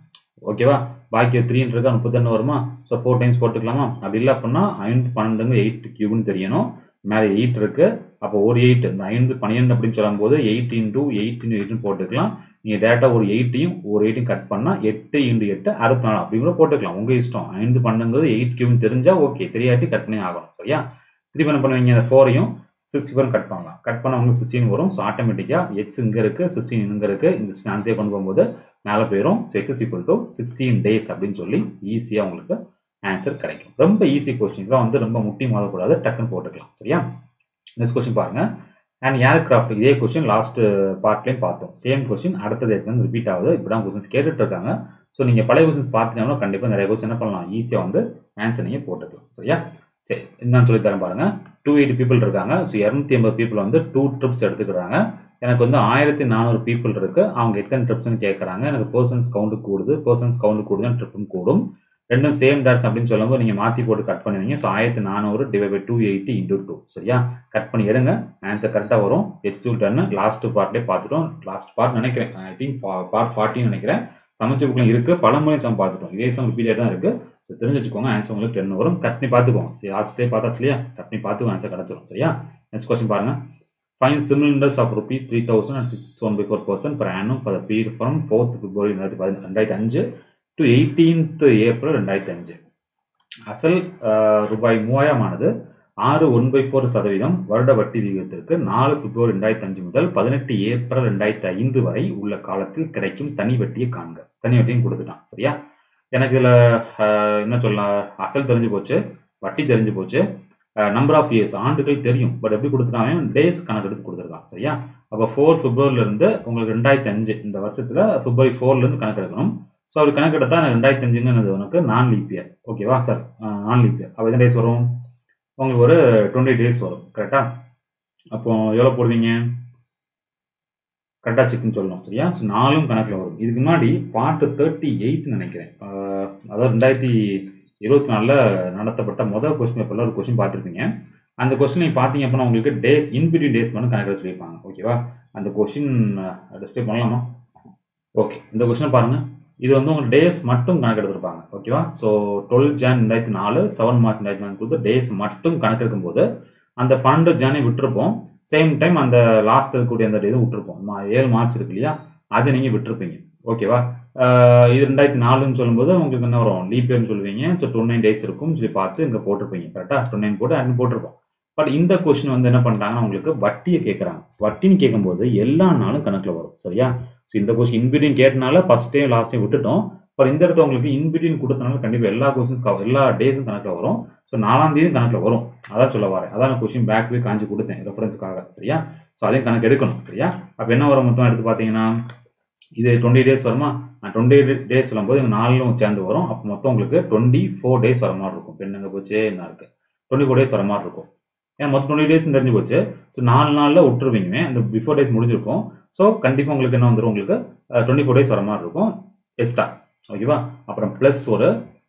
ஓகேவா? பாக்கி த்ரீன்னு இருக்கா முப்பத்தொன்று வருமா? ஸோ ஃபோர் டைம்ஸ் போட்டுக்கலாமா? அப்படி இல்லை அப்படின்னா ஐந்து பன்னெண்டுங்க எயிட் கியூப்னு தெரியணும். மேலே எயிட் இருக்கு. அப்போ ஒரு எயிட் இந்த ஐந்து பன்னிரெண்டு அப்படின்னு சொல்லும்போது எயிட் இன்டூ எயிட் இன்டூ எயிட்னு போட்டுக்கலாம். நீங்கள் டேரெக்டாக ஒரு எயிட்டையும் ஒரு எயிட்டையும் கட் பண்ணால் எட்டு இன்டு எட்டு அறுபத்தி நாலு அப்படி கூட போட்டுக்கலாம். உங்கள் இஷ்டம். ஐந்து பன்னெண்டுங்கிறது எயிட் கியூப்னு தெரிஞ்சால் ஓகே, தெரியாட்டி கட் பண்ணி ஆகணும். சரியா? திருப்பி என்ன பண்ணுவீங்க? அந்த ஃபோரையும் சிக்ஸ்டி ஃபோர் கட் பண்ணலாம். கட் பண்ணால் உங்களுக்கு சிக்ஸ்டீன் வரும். ஸோ ஆட்டோமேட்டிக்காக எக்ஸ் இங்கே இருக்குது, சிக்ஸ்டீன் இங்கே இருக்குது. இந்த ஆன்சரை கொண்டு போகும்போது மேலே போயிடும். So x is equal to sixteen days அப்படின்னு சொல்லி ஈஸியாக உங்களுக்கு ஆன்சர் கிடைக்கும். ரொம்ப ஈஸி கொஸ்டின்ஸ்லாம் வந்து ரொம்ப முட்டி மாறக்கூடாது, டக்குன்னு போட்டுக்கலாம். சரியா? நெக்ஸ்ட் கொஸ்டின் பாருங்கள். அண்ட் ஏர்கிராஃப்ட் இதே கொஸ்டின் லாஸ்ட் பார்ட்லேயும் பார்த்தோம். சேம் கொஸ்டின் அடுத்தது எக்ஸாம் ரிப்பீட் ஆகுது. இப்படி தான் கொஸ்டின்ஸ் கேட்டுட்டு இருக்காங்க. ஸோ நீங்கள் பழைய கொஸ்டின்ஸ் பார்த்தீங்கன்னா கண்டிப்பாக நிறைய கொஸ்டின் என்ன பண்ணலாம், ஈஸியாக வந்து ஆன்சர் நீங்கள் போட்டுக்கலாம். சரியா? சரி, என்னன்னு சொல்லி தரேன் பாருங்க. டூ எயிட்டி பீப்புள் இருக்காங்க. ஸோ இரநூத்தி ஐம்பது பீப்புள் வந்து டூ ட்ரிப்ஸ் எடுத்துக்கிறாங்க. எனக்கு வந்து ஆயிரத்தி நானூறு பீப்புள் இருக்கு. அவங்க எத்தனை ட்ரிப்ஸ்னு கேட்குறாங்க. எனக்கு பர்சன்ஸ் கவுண்ட் கூடுது. பர்சன்ஸ் கவுண்ட் கூடுதான் ட்ரிப்பும் கூடும். ரெண்டும் சேம் டேரக்ஷன் அப்படின்னு சொல்லும்போது நீங்கள் மாற்றி போட்டு கட் பண்ணுவீங்க. ஸோ ஆயிரத்தி நானூறு divide by two eighty into two. சரியா? கட் பண்ணி எடுங்க. ஆன்சர் கரெக்டாக வரும். எக்ஸ் டூ டன்னு லாஸ்ட் பார்ட்லேயே பார்த்துட்டோம். லாஸ்ட் பார்ட் நினைக்கிறேன். ஐ திங்க் பார்ட் ஃபார்ட்டின்னு நினைக்கிறேன். சமைச்ச புக்கில் இருக்குது. பல முறை சம் பார்த்துட்டோம். இதே சம் ரிப்பீட் தான் இருக்குது. ஸோ தெரிஞ்சு வச்சுக்கோங்க. ஆன்சர் உங்களுக்கு டென் வரும். கட் பண்ணி பார்த்துக்கோங்க. சரி, லாஸ்ட்டே பார்த்தாச்சு இல்லையா? கட் பண்ணி பார்த்துக்கோங்க. ஆன்சர் கிடச்சிடும். சரியா? நெக்ஸ்ட் கொஸ்டின் பாருங்கள். Find cylinders of rupees three thousand and six one by four percent per annum for the period from fourth February ரெண்டாயிரத்தி ரெண்டாயிரத்தி அஞ்சு டு எயிட்டீன்த் ஏப்ரல் ரெண்டாயிரத்தி அஞ்சு. அசல் ரூபாய் மூவாயிரமானது ஆறு ஒன் பை ஃபோர் சதவீதம் வருட வட்டி விகிதத்திற்கு நாலு பிப்ரவரி ரெண்டாயிரத்தி அஞ்சு முதல் பதினெட்டு ஏப்ரல் ரெண்டாயிரத்தி ஐந்து வரை உள்ள காலத்தில் கிடைக்கும் தனி வட்டியை காண்க. தனி வட்டியும் கொடுத்துட்டான். சரியா? எனக்கு இதில் என்ன சொல்லலாம், அசல் தெரிஞ்சு போச்சு, வட்டி தெரிஞ்சு போச்சு, நம்பர் ஆஃப் இயர்ஸ் ஆண்டுகள் தெரியும். பட் எப்படி கொடுத்துட்டாங்க, டேஸ் கணக்கு எடுத்து கொடுத்துருக்கான். சரியா? அப்போ ஃபோர் பிப்ரவரியிலேருந்து உங்களுக்கு ரெண்டாயிரத்தி அஞ்சு இந்த வருஷத்தில் பிப்ரவரி ஃபோர்லேருந்து கணக்கு எடுக்கணும். ஸோ அப்படி கணக்கு எடுத்தால் ரெண்டாயிரத்தி அஞ்சுங்கிறது உனக்கு நான் லீப் இயர். ஓகேவா சார்? நான் லீப் இயர். அப்போ எத்தனை டேஸ் வரும் உங்களுக்கு? ஒரு டுவெண்ட்டி டேஸ் வரும். கரெக்டாக? அப்போ எவ்வளோ போடுவீங்க? கரெக்டாக செக்னு சொல்லணும். சரியா? ஸோ நாலும் கணக்கில் வரும். இதுக்கு முன்னாடி பார்ட்டு தேர்ட்டி எயிட்னு நினைக்கிறேன். அதாவது ரெண்டாயிரத்தி இருபத்தி நாலில் நடத்தப்பட்ட முதல் கொஸ்டின் பேப்பரில் ஒரு கொஸ்டின் பார்த்துருப்பீங்க. அந்த கொஸ்டின் நீங்கள் பார்த்தீங்க அப்படின்னா உங்களுக்கு டேஸ் இன்பிட்வீன் டேஸ் மட்டும் கணக்கில் சொல்லியிருப்பாங்க. ஓகேவா? அந்த கொஸ்டின் டிஸ்பிளே பண்ணலாமா? ஓகே, இந்த கொஸ்டினை பாருங்கள். இது வந்து உங்களுக்கு டேஸ் மட்டும் கணக்கு எடுத்துருப்பாங்க. ஓகேவா? ஸோ டுவெல் ஜான் ரெண்டாயிரத்தி நாலு செவன் மார்ச் ரெண்டாயிரத்தி நாலு கொடுத்து டேஸ் மட்டும் கணக்கு எடுக்கும்போது அந்த பன்னெண்டு ஜானே விட்டுருப்போம். சேம் டைம் அந்த லாஸ்ட் இருக்கக்கூடிய அந்த இது விட்டுருப்போம். ஏழு மார்ச் இருக்கு இல்லையா, அதை நீங்கள் விட்டுருப்பீங்க. ஓகேவா? இது ரெண்டாயிரத்தி நாலுன்னு சொல்லும்போது உங்களுக்கு என்ன வரும், லீப் இயர்னு சொல்லுவீங்க. ஸோ டுவெண்ட்டி நைன் டேஸ் இருக்கும் சொல்லி பார்த்து இங்கே போட்டிருப்பீங்க. கரெக்டாக? டுவெண்ட்டி நைன் போட்டு அண்ட் போட்டிருப்போம். பட் இந்த கொஸ்டின் வந்து என்ன பண்ணுறாங்கன்னா உங்களுக்கு வட்டியை கேட்குறாங்க. வட்டின்னு கேட்கும்போது எல்லா நாளும் கணக்கில் வரும். சரியா? ஸோ இந்த கொஸ்டின் இன்பிட்வீன் கேட்டனால ஃபஸ்ட்டே லாஸ்ட்டையும் விட்டுட்டோம். பட் இந்த இடத்துல உங்களுக்கு இன்பிட்வீன் கொடுத்தனால கண்டிப்பாக எல்லா கொஸ்டின்ஸ் எல்லா டேஸும் கணக்கில் வரும். ஸோ நாலாம் தேதி கணக்கில் வரும். அதான் சொல்ல வரேன். அதான் கொஸ்டின் பேக்வே காஞ்சி கொடுத்தேன் ரெஃபரன்ஸுக்காக. சரியா? ஸோ அதையும் கணக்கு எடுக்கணும். சரியா? அப்போ என்ன வரும் மொத்தம் எடுத்து பார்த்தீங்கன்னா இது டுவெண்ட்டி டேஸ் வருமா? டுவெண்ட்டி டேஸ் சொல்லும்போது இங்கே நாலும் சேர்ந்து வரும். அப்போ மொத்தம் உங்களுக்கு டுவெண்ட்டி ஃபோர் டேஸ் வர மாதிரி இருக்கும். பெண்ணுங்க போச்சு என்ன இருக்குது, டுவெண்ட்டி ஃபோர் டேஸ் வர மாதிரி இருக்கும். ஏன்னா மொத்தம் டுவெண்ட்டி டேஸ் தெரிஞ்சு போச்சு. ஸோ நாலு நாளில் விட்டுருவீங்க. அந்த பிஃபோர் டேஸ் முடிஞ்சிருக்கும். ஸோ கண்டிப்பாக உங்களுக்கு என்ன வந்துடும், உங்களுக்கு டுவெண்ட்டி ஃபோர் டேஸ் வர மாதிரி இருக்கும் எக்ஸ்ட்ரா. ஓகேவா? அப்புறம் ப்ளஸ் ஒரு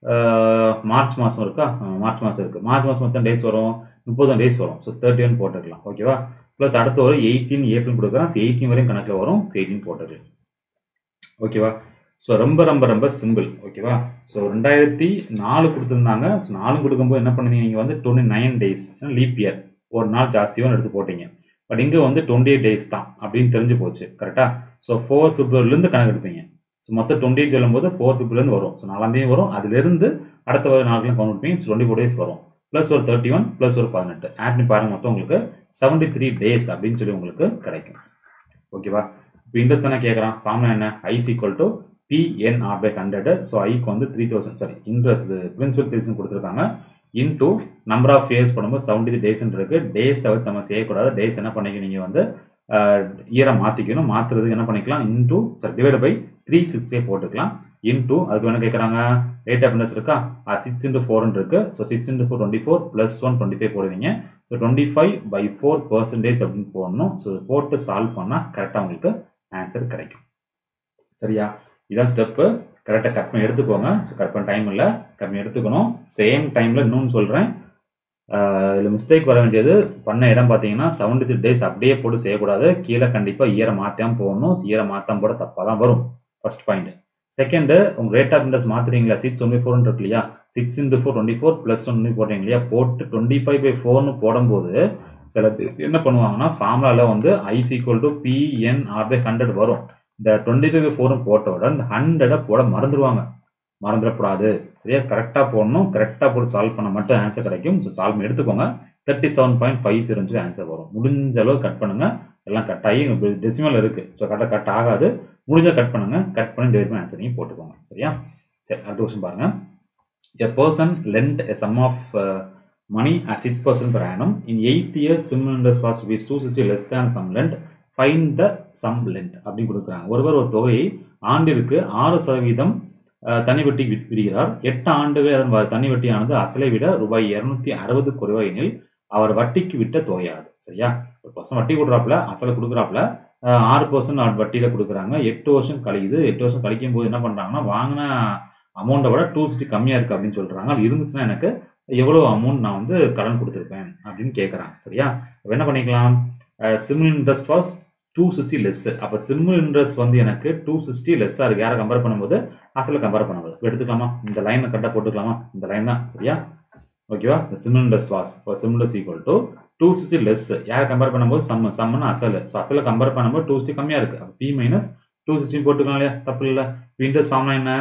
மார்ச் மாதம் இருக்கா, மார்ச் மாதம் இருக்குது. மார்ச் மாதம் மொத்தம் டேஸ் வரும், முப்பது டேஸ் வரும். ஸோ தேர்ட்டி ஒன் போட்டுக்கலாம். ஓகேவா? ப்ளஸ் அடுத்த ஒரு எயிட்டீன் ஏப்ரல் கொடுக்குறேன். எயிட்டீன் வரையும் கணக்கில் வரும். எயிட்டீன் போட்டுக்கலாம். ஓகேவா? ஸோ ரொம்ப ரொம்ப ரொம்ப சிம்பிள். ஓகேவா? ஸோ ரெண்டாயிரத்தி நாலு கொடுத்துருந்தாங்க. ஸோ நாலு கொடுக்கும்போது என்ன பண்ணுவீங்க, நீங்கள் வந்து twenty nine days leap year, ஒரு நாள் ஜாஸ்தியாக எடுத்து போட்டீங்க. பட் இங்கே வந்து டுவெண்ட்டி எயிட் டேஸ் தான் அப்படின்னு தெரிஞ்சு போச்சு. கரெக்டாக? ஸோ ஃபோர் பிப்ரவரிலேருந்து கணக்கு எடுப்பீங்க. ஸோ மொத்தம் டுவெண்ட்டி எயிட் சொல்லும்போது ஃபோர் பிப்ரவரிலேருந்து வரும். ஸோ நாலாம் தேதி வரும். அதுலேருந்து அடுத்த ஒரு நாளுக்கு கவுண்ட் எடுப்பீங்க. ஸோ டுவெண்ட்டி ஃபோர் டேஸ் வரும். ப்ளஸ் ஒரு தேர்ட்டி ஒன் ப்ளஸ் ஒரு பதினெட்டு ஆட் பண்ணி பாருங்கள். மொத்தம் உங்களுக்கு செவன்ட்டி த்ரீ டேஸ் அப்படின்னு சொல்லி உங்களுக்கு கிடைக்கும். ஓகேவா? இப்போ இன்ட்ரெஸ்ட் தானே கேட்குறான். ஃபார்முலா என்ன? I is equal to PNR by hundred. So ஐக்கு வந்து three thousand sorry interest principal fees கொடுத்துருக்காங்க. இன்டூ நம்பர் ஆஃப் இயர்ஸ் பண்ணும்போது செவன்ட்டி டேஸ்ன்னு இருக்கு. டேஸ் தவிர நம்ம செய்யக்கூடாது. டேஸ் என்ன பண்ணிக்க நீங்கள் வந்து இயரை மாற்றிக்கணும். மாற்றுறதுக்கு என்ன பண்ணிக்கலாம், into sorry divide by three சிக்ஸ்டியே போட்டுக்கலாம். இன்டூ அதுக்கு என்ன கேட்குறாங்க, ரேட் ஆஃப் இன்ட்ரெஸ்ட் இருக்கா, சிக்ஸ் இன்டூ ஃபோர்னு இருக்கு. So six into four twenty four plus one twenty five போடுவீங்க. So twenty five by four percentage அப்படின்னு போடணும். ஸோ போட்டு சால்வ் பண்ணால் கரெக்டாக உங்களுக்கு ஆன்சர் கிடைக்கும். சரியா? இதான் ஸ்டெப்பு. கரெக்டாக கட் பண்ணி எடுத்துக்கோங்க. ஸோ கட் பண்ண டைம் இல்லை, கட் பண்ணி எடுத்துக்கணும். சேம் டைமில் இன்னொன்று சொல்கிறேன், இதில் மிஸ்டேக் வர வேண்டியது பண்ண இடம் பார்த்தீங்கன்னா செவன்டி த்ரீ டேஸ் அப்படியே போட்டு செய்யக்கூடாது. கீழே கண்டிப்பாக ஈரை மாற்றாமல் போடணும். ஈரை மாற்றாம போட தப்பாக தான் வரும். First point. செகண்டு உங்கள் ரேட் ஆஃப் இன்ட்ரெஸ்ட் மாற்றுறீங்களா சிக்ஸ் டுவெண்ட்டி ஃபோர்னு இருக்கு இல்லையா six into four twenty four plus ஒன்று போட்டீங்க இல்லையா போட்டு டுவெண்ட்டி ஃபைவ் பை ஃபோர்னு போடும்போது சில பேர் என்ன பண்ணுவாங்கன்னா ஃபார்முலாவில் வந்து I is equal to PNR by hundred வரும். இந்த டுவெண்ட்டி ஃபைவ் பை ஃபோரும் போட்டோட இந்த ஹண்ட்ரடை போட மறந்துடுவாங்க. மறந்துடக்கூடாது. சரியா கரெக்டாக போடணும். கரெக்டாக போட்டு சால்வ் பண்ண மட்டும் ஆன்சர் கிடைக்கும். ஸோ சால்வ் பண்ணி எடுத்துக்கோங்க. தேர்ட்டி செவன் பாயிண்ட் ஃபைவ் ஜீரோன்னு சொல்லி ஆன்சர் வரும். முடிஞ்ச அளவு கட் பண்ணுங்கள். எல்லாம் கட் ஆகி டெசிமல் இருக்குது. ஸோ கரெக்டாக கட் ஆகாது. முடிஞ்சால் கட் பண்ணுங்கள். கட் பண்ணி டிவைட் பண்ணி ஆன்சர் நீங்கள் போட்டுக்கோங்க. சரியா சரி அடுத்த கொஸ்டின் பாருங்கள். A person lent a sum of uh, money at six percent per annum. In eight years, sum interest was rupees two hundred sixty less than sum lent. Find the sum lent. அப்படி கொடுக்குறாங்க. ஒருவர் ஒரு தொகையை ஆண்டிற்கு ஆறு சதவீதம் தனி வட்டி விடுகிறார். எட்டு ஆண்டுகள் அதன் தனி வட்டியானது அசலை விட ரூபாய் இருநூத்தி அறுபது குறைவாயினில் அவர் வட்டிக்கு விட்ட தொகையானது. சரியா ஒரு பர்சன்ட் வட்டி கொடுக்குறாப்புல அசலை கொடுக்குறாப்புல ஆறு பர்சன்ட் வட்டியில் கொடுக்குறாங்க. எட்டு வருஷம் கழியுது. எட்டு வருஷம் கழிக்கும் போது என்ன பண்ணுறாங்கன்னா வாங்கின அமௌண்ட்டை விட டூ சிக்ஸ்டி கம்மியாக இருக்குது அப்படின்னு சொல்கிறாங்க. அது இருந்துச்சுன்னா எனக்கு எவ்வளோ அமௌண்ட் நான் வந்து கடன் கொடுத்துருப்பேன் அப்படின்னு கேட்குறாங்க. சரியா அப்போ என்ன பண்ணிக்கலாம் simple interest was two sixty less. அப்போ சிம்பிள் இன்ட்ரெஸ்ட் வந்து எனக்கு டூ சிக்ஸ்டி லெஸ்ஸாக இருக்குது. யாரை கம்பேர் பண்ணும்போது அசலை கம்பேர் பண்ணும்போது எடுத்துக்கலாமா இந்த லைனை கரெக்டாக போட்டுக்கலாமா இந்த லைன் தான். சரியா ஓகேவா இந்த சிம்பிள் இன்ட்ரெஸ்ட் வாஸ் இப்போ simple interest equal to two sixty less. யாரை கம்பேர் பண்ணும்போது சம் சம்னு அசல். ஸோ அசலை கம்பேர் பண்ணும்போது டூ சிக்ஸ்டி கம்மியாக இருக்குது. அப்போ பி மைனஸ் டூ சிக்ஸ்டி போட்டுக்கலாம் இல்லையா தப்பு இல்லை. இன்ட்ரெஸ்ட் ஃபார்ம்லாம் என்ன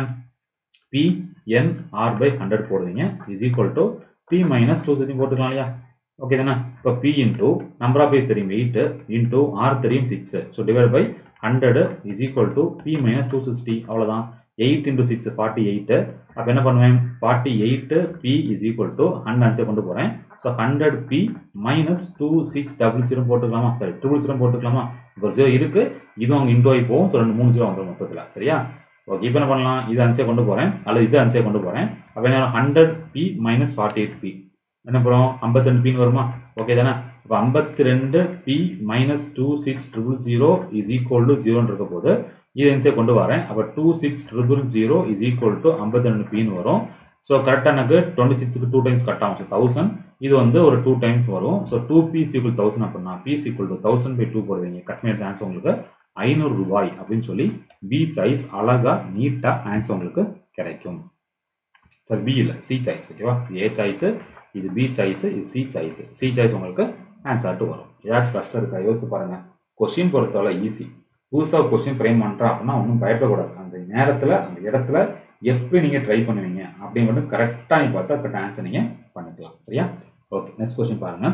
P N R by hundred போடுவீங்க is equal to P minus two sixty போட்டுக்கலாம் இல்லையா ஓகே தானே. இப்போ P into number of base தெரியும் எயிட் இன்டூ ஆர் தெரியும் six. So divide by hundred is equal to P minus two sixty அவ்வளோதான். Eight into six forty eight. அப்போ என்ன பண்ணுவேன் forty eight P is equal to hundred answer கொண்டு போகிறேன். So hundred P minus two six double zero போட்டுக்கலாமா சரி triple zero போட்டுக்கலாமா. இப்போ ஜீரோ இருக்குது இதுவும் அவங்க இன்டூ ஆகி போகும். ஸோ ரெண்டு மூணு ஜீரோ வந்துடும் மொத்தத்தில். சரியா ஓகே இப்போ என்ன பண்ணலாம் இது ஆன்சர் கொண்டு போகிறேன் அல்லது இது ஆன்சர் கொண்டு போகிறேன். அப்போ என்ன hundred P minus forty eight P என்ன பண்ணுறோம் ஐம்பத்தி ரெண்டு பின்னு வருமா ஓகே தானே. இப்போ ஐம்பத்தி ரெண்டு P minus two six triple zero is equal to ஜீரோன்னு இருக்க போது இது ஆன்சர் கொண்டு வரேன். அப்போ two six triple zero is equal to ஐம்பத்தி ரெண்டு பின்னு வரும். ஸோ கரெக்டாக எனக்கு டுவெண்ட்டி சிக்ஸுக்கு டூ டைம்ஸ் கட் ஆகும். ஸோ தௌசண்ட் இது வந்து ஒரு டூ டைம்ஸ் வரும். So two P equal thousand அப்படின்னா P equal to thousand by two போடுவீங்க. கட் பண்ணி ஆன்சர் உங்களுக்கு ஐநூறு ரூபாய் அப்படின்னு சொல்லி பி சாய்ஸ் அழகா நீட்டா ஆன்சர் உங்களுக்கு கிடைக்கும். சார் பி இல்லை சி சாய்ஸ் ஓகேவா. ஏ சாய்ஸ் இது பி சாய்ஸ் இது சி சாய்ஸ். சி சாய்ஸ் உங்களுக்கு ஆன்சர்ட்டு வரும். ஏதாச்சும் கஷ்டம் இருக்கா யோசித்து பாருங்க. கொஸ்டின் பொறுத்தவரை ஈஸி. புதுசாக கொஸ்டின் ஃப்ரேம் பண்ணுறா அப்படின்னா ஒன்றும் பயப்படக்கூடாது. அந்த நேரத்தில் அந்த இடத்துல எப்படி நீங்கள் ட்ரை பண்ணுவீங்க அப்படிங்கிறது கரெக்டாக நீங்கள் பார்த்தா கரெக்டாக ஆன்சர் நீங்கள் பண்ணிக்கலாம். சரியா ஓகே நெக்ஸ்ட் கொஸ்டின் பாருங்க.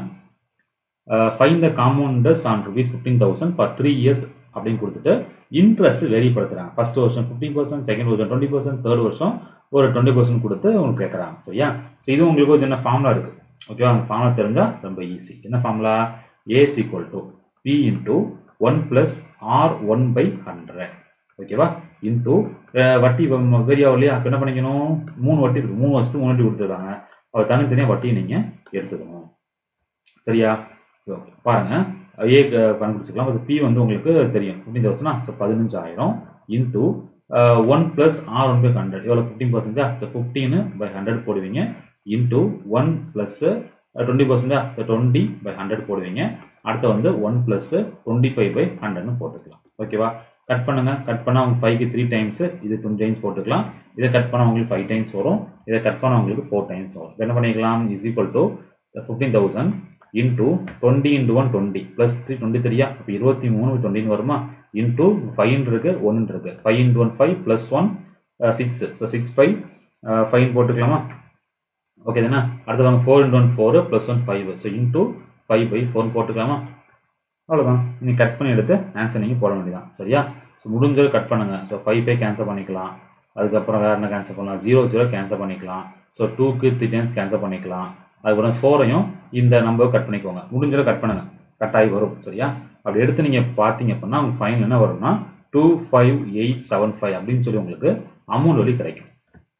Find the compound interest on rupees fifteen thousand for three years அப்படின்னு கொடுத்துட்டு இன்ட்ரெஸ்ட் வெரிப்படுத்துறாங்க. ஃபர்ஸ்ட் வருஷம் ஃபிஃப்டீன் பர்சன்ட் செகண்ட் வருஷம் டுவெண்ட்டி பர்சன்ட் தேர்ட் வருஷம் ஒரு டுவெண்ட்டி பர்சன்ட் கொடுத்து உங்களுக்கு கேட்குறாங்க. சரியா ஸோ இது உங்களுக்கு ஒரு என்ன ஃபார்முலா இருக்குது ஓகேவா. அந்த ஃபார்முலா தெரிஞ்சால் ரொம்ப ஈஸி. என்ன formula A equal to P into one plus R one by hundred ஓகேவா இன்டூ வட்டி வெரியா இல்லையா. அப்போ என்ன பண்ணிக்கணும் மூணு வட்டி இருக்குது. மூணு வருஷத்துக்கு மூணு வட்டி கொடுத்துருக்காங்க. அவர் தனித்தனியாக வட்டியை நீங்கள் எடுத்துக்கணும். சரியா பாருங்கள் ஏ கண்டுபிடிச்சிக்கலாம். அது பி வந்து உங்களுக்கு தெரியும் ஃபிஃப்டீன் தௌசண்ட்னா ஸோ பதினஞ்சாயிரம் into one plus R one by hundred எவ்வளோ ஃபிஃப்டீன் பர்சன்டா. ஸோ ஃபிஃப்டீனு பை ஹண்ட்ரட் போடுவீங்க இன்டூ ஒன் ப்ளஸ் டுவெண்ட்டி பர்சன்டா. ஸோ டுவெண்ட்டி பை ஹண்ட்ரட் போடுவீங்க. அடுத்து வந்து one plus twenty five by ஹண்ட்ரட்னு போட்டுக்கலாம். ஓகேவா கட் பண்ணுங்க. கட் பண்ணால் உங்களுக்கு ஃபைவ்க்கு த்ரீ டைம்ஸ் இது டுவெண்ட்டி டைம்ஸ் போட்டுக்கலாம். இதை கட் பண்ணால் உங்களுக்கு ஃபைவ் டைம்ஸ் வரும். இதை கட் பண்ணால் உங்களுக்கு ஃபோர் டைம்ஸ் வரும். என்ன பண்ணிக்கலாம் is equal to fifteen thousand into twenty into one twenty plus three twenty த்ரீயா இப்போ இருபத்தி மூணு டுவெண்ட்டின்னு வருமா இன்டூ ஃபைவ் இருக்கு ஒன்று இருக்கு five into one five plus one six. So six five five போட்டுக்கலாமா ஓகே தானே. அடுத்து வாங்க four into one four plus one five. So into five by four போட்டுக்கலாமா அவ்வளோதான். நீங்கள் கட் பண்ணி எடுத்து ஆன்சர் நீங்கள் போட வேண்டியதான். சரியா ஸோ முடிஞ்சது கட் பண்ணுங்கள். ஸோ ஃபைவ் பை கேன்சல் பண்ணிக்கலாம். அதுக்கப்புறம் வேறு என்ன கேன்சல் பண்ணலாம் ஜீரோ ஜீரோ கேன்சல் பண்ணிக்கலாம். ஸோ டூக்கு த்ரீ டைம்ஸ் கேன்சல் பண்ணிக்கலாம். அதுக்கப்புறம் ஃபோரையும் இந்த நம்பர் கட் பண்ணிக்கோங்க. முடிஞ்சதை கட் பண்ணுங்க கட் ஆகி வரும். சரியா அப்படி எடுத்து நீங்கள் பார்த்தீங்க அப்படின்னா உங்கள் ஃபைனல் என்ன வரும்னா two five eight seven five அப்படின்னு சொல்லி உங்களுக்கு அமௌண்ட் வழி கிடைக்கும்.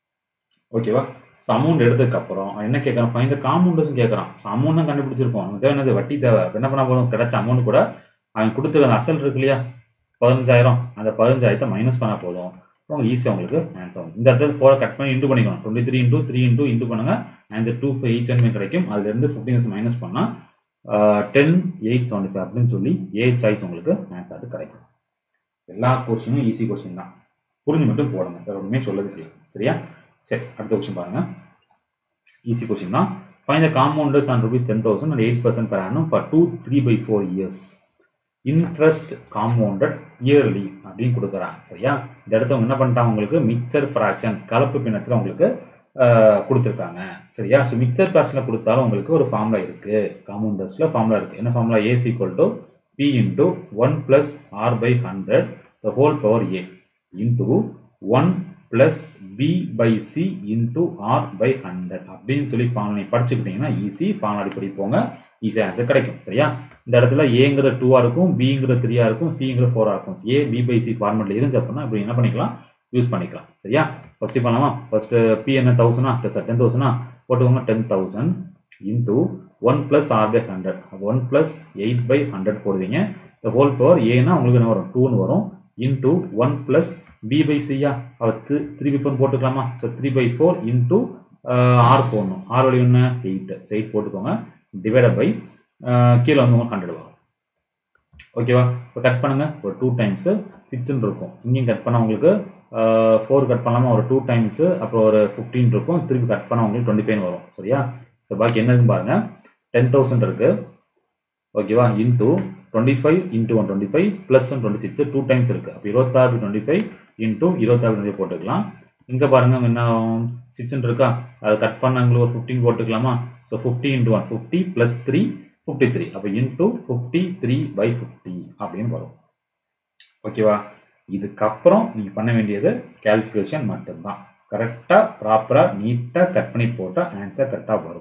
ஓகேவா ஸோ அமௌண்ட் எடுத்ததுக்கப்புறம் என்ன கேட்குறான் ஃபைன் த காம்பவுண்டர்ஸும் கேட்குறான். ஸோ அமௌண்ட் தான் கண்டுபிடிச்சிருப்போம். நமக்கு தேவை என்னது வட்டி தேவை. என்ன பண்ண போதும் கிடைச்ச அமௌண்ட் கூட அவன் கொடுத்துருக்க அந்த அசல் இருக்கு இல்லையா பதினஞ்சாயிரம் அந்த பதினஞ்சாயிரத்தை மைனஸ் பண்ணால் போதும் உங்களுக்கு ஈஸியாக உங்களுக்கு ஆன்சர் ஆகும். இந்த இடத்துல ஃபோரை கட் பண்ணி இன்டூ பண்ணிக்கணும். Twenty three into three into into பண்ணுங்க அந்த டூ ஃபைவ் எயிட் செவன் கிடைக்கும். அதுலேருந்து ஃபிஃப்டீன் மைனஸ் பண்ணால் டென் எயிட் செவன்டி ஃபைவ் அப்படின்னு சொல்லி ஏ சாய்ஸ் உங்களுக்கு ஆன்சர் கிடைக்கும். எல்லா கொஸ்டினும் ஈஸி கொஸ்டின் தான். புரிஞ்சு மட்டும் போடுங்க, வேற ஒன்றுமே சொல்லவே இல்லை. சரியா? சரி, அடுத்த கொஸ்டின் பாருங்க. ஈஸி கொஸ்டின் தான். Find the compounders on rupees ten thousand and eight percent per annum for two three by four years interest compounded yearly அப்படின்னு கொடுக்குறாங்க. சரியா? இந்த இடத்த என்ன பண்ணிட்டாங்க, உங்களுக்கு மிக்சர் ஃப்ராக்ஷன் கலப்பு பின்னத்தில் உங்களுக்கு கொடுத்துருக்காங்க. சரியா? ஸோ மிக்சர் ஃப்ராக்ஷனில் கொடுத்தாலும் உங்களுக்கு ஒரு ஃபார்முலா இருக்குது, காம்பவுண்டர்ஸில் ஃபார்முலா இருக்குது. என்ன formula? A equal to P into one plus R by hundred the whole power A into one plus P by C into R by hundred அப்படின்னு சொல்லி ஃபார்முலா படிச்சுக்கிட்டிங்கன்னா ஈஸி, ஃபார்முலா அடிப்படை போங்க, ஈஸியாக ஆன்சர் கிடைக்கும். சரியா? இந்த இடத்துல ஏங்கிற டூவாக இருக்கும், பிங்கிற த்ரீயாக இருக்கும், சிங்கிற ஃபோராக இருக்கும். ஏ பி பை சி ஃபார்மெட்டில் இருந்துச்சு அப்படின்னா இப்படி என்ன பண்ணிக்கலாம், யூஸ் பண்ணிக்கலாம். சரியா? ஃபஸ்ட்டு பண்ணலாமா? ஃபஸ்ட்டு பி என்ன தௌசண்டா ப்ளஸ் டென் தௌசண்டா போட்டுக்கோங்க. Ten thousand into one plus R by hundred, one plus eight by hundred போடுவீங்க. இந்த ஹோல் பவர் ஏன்னா உங்களுக்கு என்ன வரும், டூன்னு வரும். Into one plus P by சியா அவருக்கு த்ரீ பை ஃபோர் போட்டுக்கலாமா? So three by four into R போடணும். ஆர் வழி ஒன்று எயிட், எயிட் போட்டுக்கோங்க. டிவைட் பை கீழே வந்து உங்களுக்கு ஹண்ட்ரட் வரும். ஓகேவா? இப்போ கட் பண்ணுங்கள், ஒரு டூ டைம்ஸு சிக்ஸ்ன்னு இருக்கும். இங்கேயும் கட் பண்ணால் உங்களுக்கு ஃபோர் கட் பண்ணலாமா, ஒரு டூ டைம்ஸு அப்புறம் ஒரு ஃபிஃப்டீன் இருக்கும். திருப்பி கட் பண்ணால் உங்களுக்கு டுவெண்ட்டி ஃபைவ் வரும். சரியா? ஸோ பாக்கி என்னதுன்னு பாருங்கள். டென் தௌசண்ட் இருக்குது. ஓகேவா? Into twenty five into one twenty five plus one twenty six two times இருக்குது. அப்போ இருபத்தாறு டுவெண்ட்டி ஃபைவ் இன்டூ இருபத்தாறு டுவெண்ட்டி போட்டுக்கலாம். இங்கே பாருங்கள் என்ன சிக்ஸ்ன்னு இருக்கா, அதை கட் பண்ண உங்களுக்கு ஒரு ஃபிஃப்டீன் போட்டுக்கலாமா? So fifty into one fifty plus three fifty three அப்போ into fifty three by fifty அப்படின்னு வரும். ஓகேவா? இதுக்கப்புறம் நீங்கள் பண்ண வேண்டியது கேல்குலேஷன் மட்டும்தான். கரெக்டாக ப்ராப்பராக நீட்டாக கட் பண்ணி போட்டால் ஆன்சர் கரெக்டாக வரும்.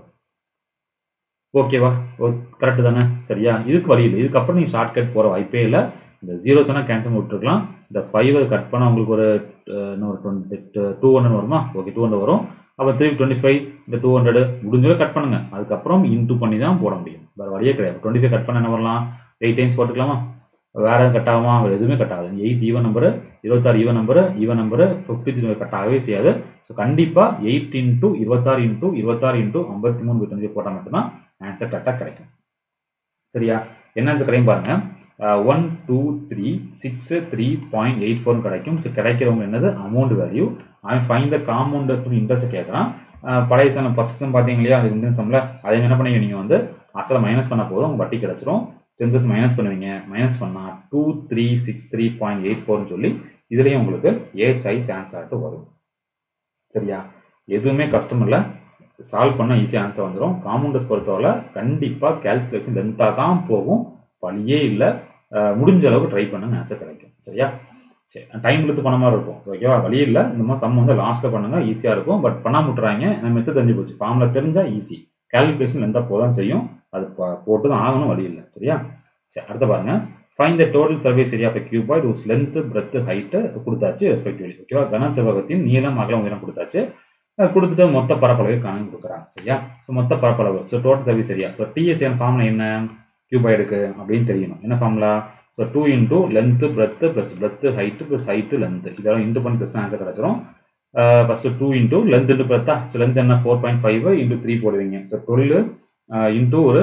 ஓகேவா? ஓ கரெக்டு தானே? சரியா? இதுக்கு வழி இல்லை. இதுக்கப்புறம் நீங்கள் ஷார்ட்கட் போகிற வாய்ப்பே இல்லை. இந்த ஜீரோஸ் வேணால் கேன்சல் விட்டுருக்கலாம். இந்த ஃபைவ் கட் பண்ணால் உங்களுக்கு ஒரு இன்னொரு டுவெண்ட்டி டூ ஹண்ட்ரட் வருமா? ஓகே, டூ ஹண்ட்ரட் வரும். அப்போ த்ரீ டுவெண்ட்டி ஃபைவ் இந்த டூ ஹண்ட்ரட் முடிஞ்சவே கட் பண்ணுங்கள். அதுக்கப்புறம் இன்டூ பண்ணி தான் போட முடியும், வேறு வழியே கிடையாது. டுவெண்ட்டி ஃபைவ் கட் பண்ண என்ன வரலாம், எயிட் டைம்ஸ் போட்டுக்கலாமா? வேறு கட் ஆகுமா? எதுவுமே கட் ஆகுது. எயிட் ஈவன் நம்பரு, இருபத்தாறு even number, even number fifty three cut ஆகவே செய்யாது. ஸோ கண்டிப்பாக எயிட் இன்டூ இருபத்தாறு இன்டூ இருபத்தாறு இன்டூ ஐம்பத்தி மூணு டுவெண்ட்டி போட்டால் மட்டும்தான் ஆன்சர் கரெக்டாக கிடைக்கும். சரியா? என்ன ஆன்சர் கிடைக்கும் பாருங்கள். One two three six three point eight ஃபோர்னு கிடைக்கும். ஸோ கிடைக்கிறவங்க என்னது அமௌண்ட் வேல்யூ. அவன் ஃபைன் த காம்பவுண்டர்ஸ் பண்ணி இன்ட்ரெஸ்ட் கேட்குறான். பழைய சம் ஃபஸ்ட் சம் பார்த்தீங்க இல்லையா, அது இந்தியன் சம்மில் அதை என்ன பண்ணி நீங்கள் வந்து அசலை மைனஸ் பண்ண போதும் உங்கள் வட்டி கிடச்சிரும். டென் தௌசண்ட் மைனஸ் பண்ணுவீங்க. மைனஸ் பண்ணால் two three six three point eight ஃபோர்னு சொல்லி இதுலேயும் உங்களுக்கு ஏ சாய்ஸ் ஆன்சர் வரும். சரியா? எதுவுமே கஷ்டம் இல்லை, சால்வ் பண்ணால் ஈஸியாக ஆன்சர் வந்துடும். காம்பவுண்டர்ஸ் பொறுத்தவரை கண்டிப்பாக கேல்குலேஷன் லென்த்தாக தான் போகும், வழியே இல்லை. முடிஞ்ச அளவுக்கு ட்ரை பண்ணுங்க, ஆன்சர் கிடைக்கும். சரியா? சரி, டைம் எடுத்து பண்ண மாதிரி இருக்கும். ஓகேவா? வழி இல்லை. இந்த மாதிரி சம் வந்து லாஸ்ட்டில் பண்ணுங்கள், ஈஸியாக இருக்கும். பட் பண்ணாம விட்டுறாங்க. நம்ம மெத்தட் தெரிஞ்சு போச்சு. ஃபார்முலா தெரிஞ்சால் ஈஸி, கேல்குலேஷன் லென்த்தாக போதான் செய்யும். அது போட்டு தான் ஆகணும், வழி இல்லை. சரியா? சரி, அடுத்த பாருங்க. Find the total surface area of cuboid whose length breadth height கொடுத்தாச்சு ரெஸ்பெக்டிவ்லி. ஓகேவா? கன செவ்வகத்தின் நீளம் அகலம் உயரம் கொடுத்தாச்சு. கொடுத்துட்டு மொத்த பரப்பளவை காண கொடுக்குறாங்க. சரியா? ஸோ மொத்த பரப்பளவு, so total surface area. So TSN formula என்ன, கியூபாய்டுக்கு அப்படின்னு தெரியணும். என்ன formula? So two into length breadth plus breadth height plus height length, இதெல்லாம் இன்டூ பண்ணி ப்ளஸ் ஆன்சர் கிடச்சிரும். First two into length into பிரெத்தா. ஸோ லென்த் என்ன, four point five into three போடுவீங்க. ஸோ டுவெல் இன்டூ ஒரு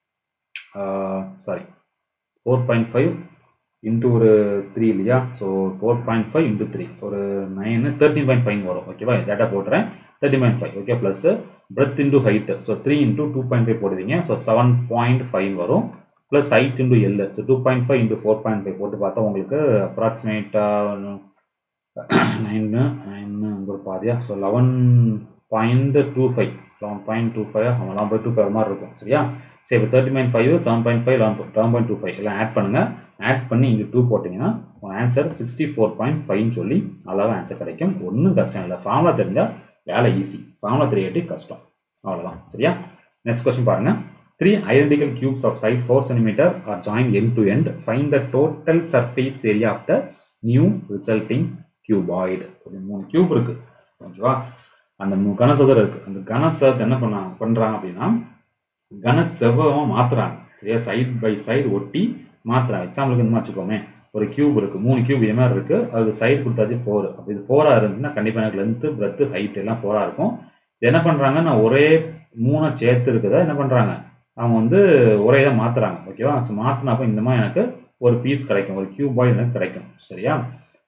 sorry four point five into ஒரு three இல்லையா? So four point five into three ஒரு நைன் தேர்ட்டின் பாயிண்ட் ஃபைவ் வரும். ஓகேவா? Data போட்டுறேன். Thirty point five okay. Plus breadth into height, so three into two point five போடுவீங்க. So seven point five வரும். Plus height into L, so two point five into four point five போட்டு பார்த்தா உங்களுக்கு அப்ராக்சிமேட்டாக நைன்னு நைன்னு ஒரு பாதியா. So eleven point two five eleven point two five அவன் லெவன் பாயிண்ட் டூ ஃபைவ் மாதிரி இருக்கும். சரியா? சரி, இப்போ thirty point five seven point five eleven eleven point two five எல்லாம் ஆட் பண்ணுங்கள். ஆட் பண்ணி இங்கே டூ போட்டிங்கன்னா உங்கள் ஆன்சர் சிக்ஸ்டி ஃபோர் பாயிண்ட் ஃபைவ்னு சொல்லி அழகாக ஆன்சர் கிடைக்கும். ஒன்றும் கஷ்டம் இல்லை, ஃபார்முலா தெரிஞ்சால் வேலை ஈஸி. ஃபார்முலா தெரியாட்டி கஷ்டம், அவ்வளோதான். சரியா? நெக்ஸ்ட் கொஸ்டின் பாருங்கள். Three identical cubes of side four centimeters are joined end to end. Find the total surface area of the new resulting cuboid. மூணு கியூப் இருக்கு. ஓகேவா? அந்த மூணு கனசதுரம் இருக்கு. அந்த கனசதுரத்தை என்ன பண்ணாங்க பண்றாங்க அப்படின்னா கன செவ்வகமாக மாத்துறாங்க. சரியா? சைட் பை சைடு ஒட்டி மாத்துறாங்க. எக்ஸாம்பிளுக்கு இந்த மாதிரி வச்சுக்கோமே, ஒரு கியூப் இருக்கு, மூணு கியூப் இது மாதிரி இருக்கு. அது சைடு கொடுத்தாச்சு ஃபோர். அப்போ இது ஃபோரா இருந்துச்சுன்னா கண்டிப்பாக எனக்கு லென்த்து பிரெத்து ஹைட் எல்லாம் ஃபோரா இருக்கும். இது என்ன பண்றாங்க, நான் ஒரே மூணை சேர்த்து இருக்குதா என்ன பண்றாங்க, அவங்க வந்து ஒரே இதை மாற்றுறாங்க. ஓகேவா? ஸோ மாற்றினப்போ இந்த மாதிரி எனக்கு ஒரு பீஸ் கிடைக்கும், ஒரு கியூபாய்டு எனக்கு கிடைக்கும். சரியா?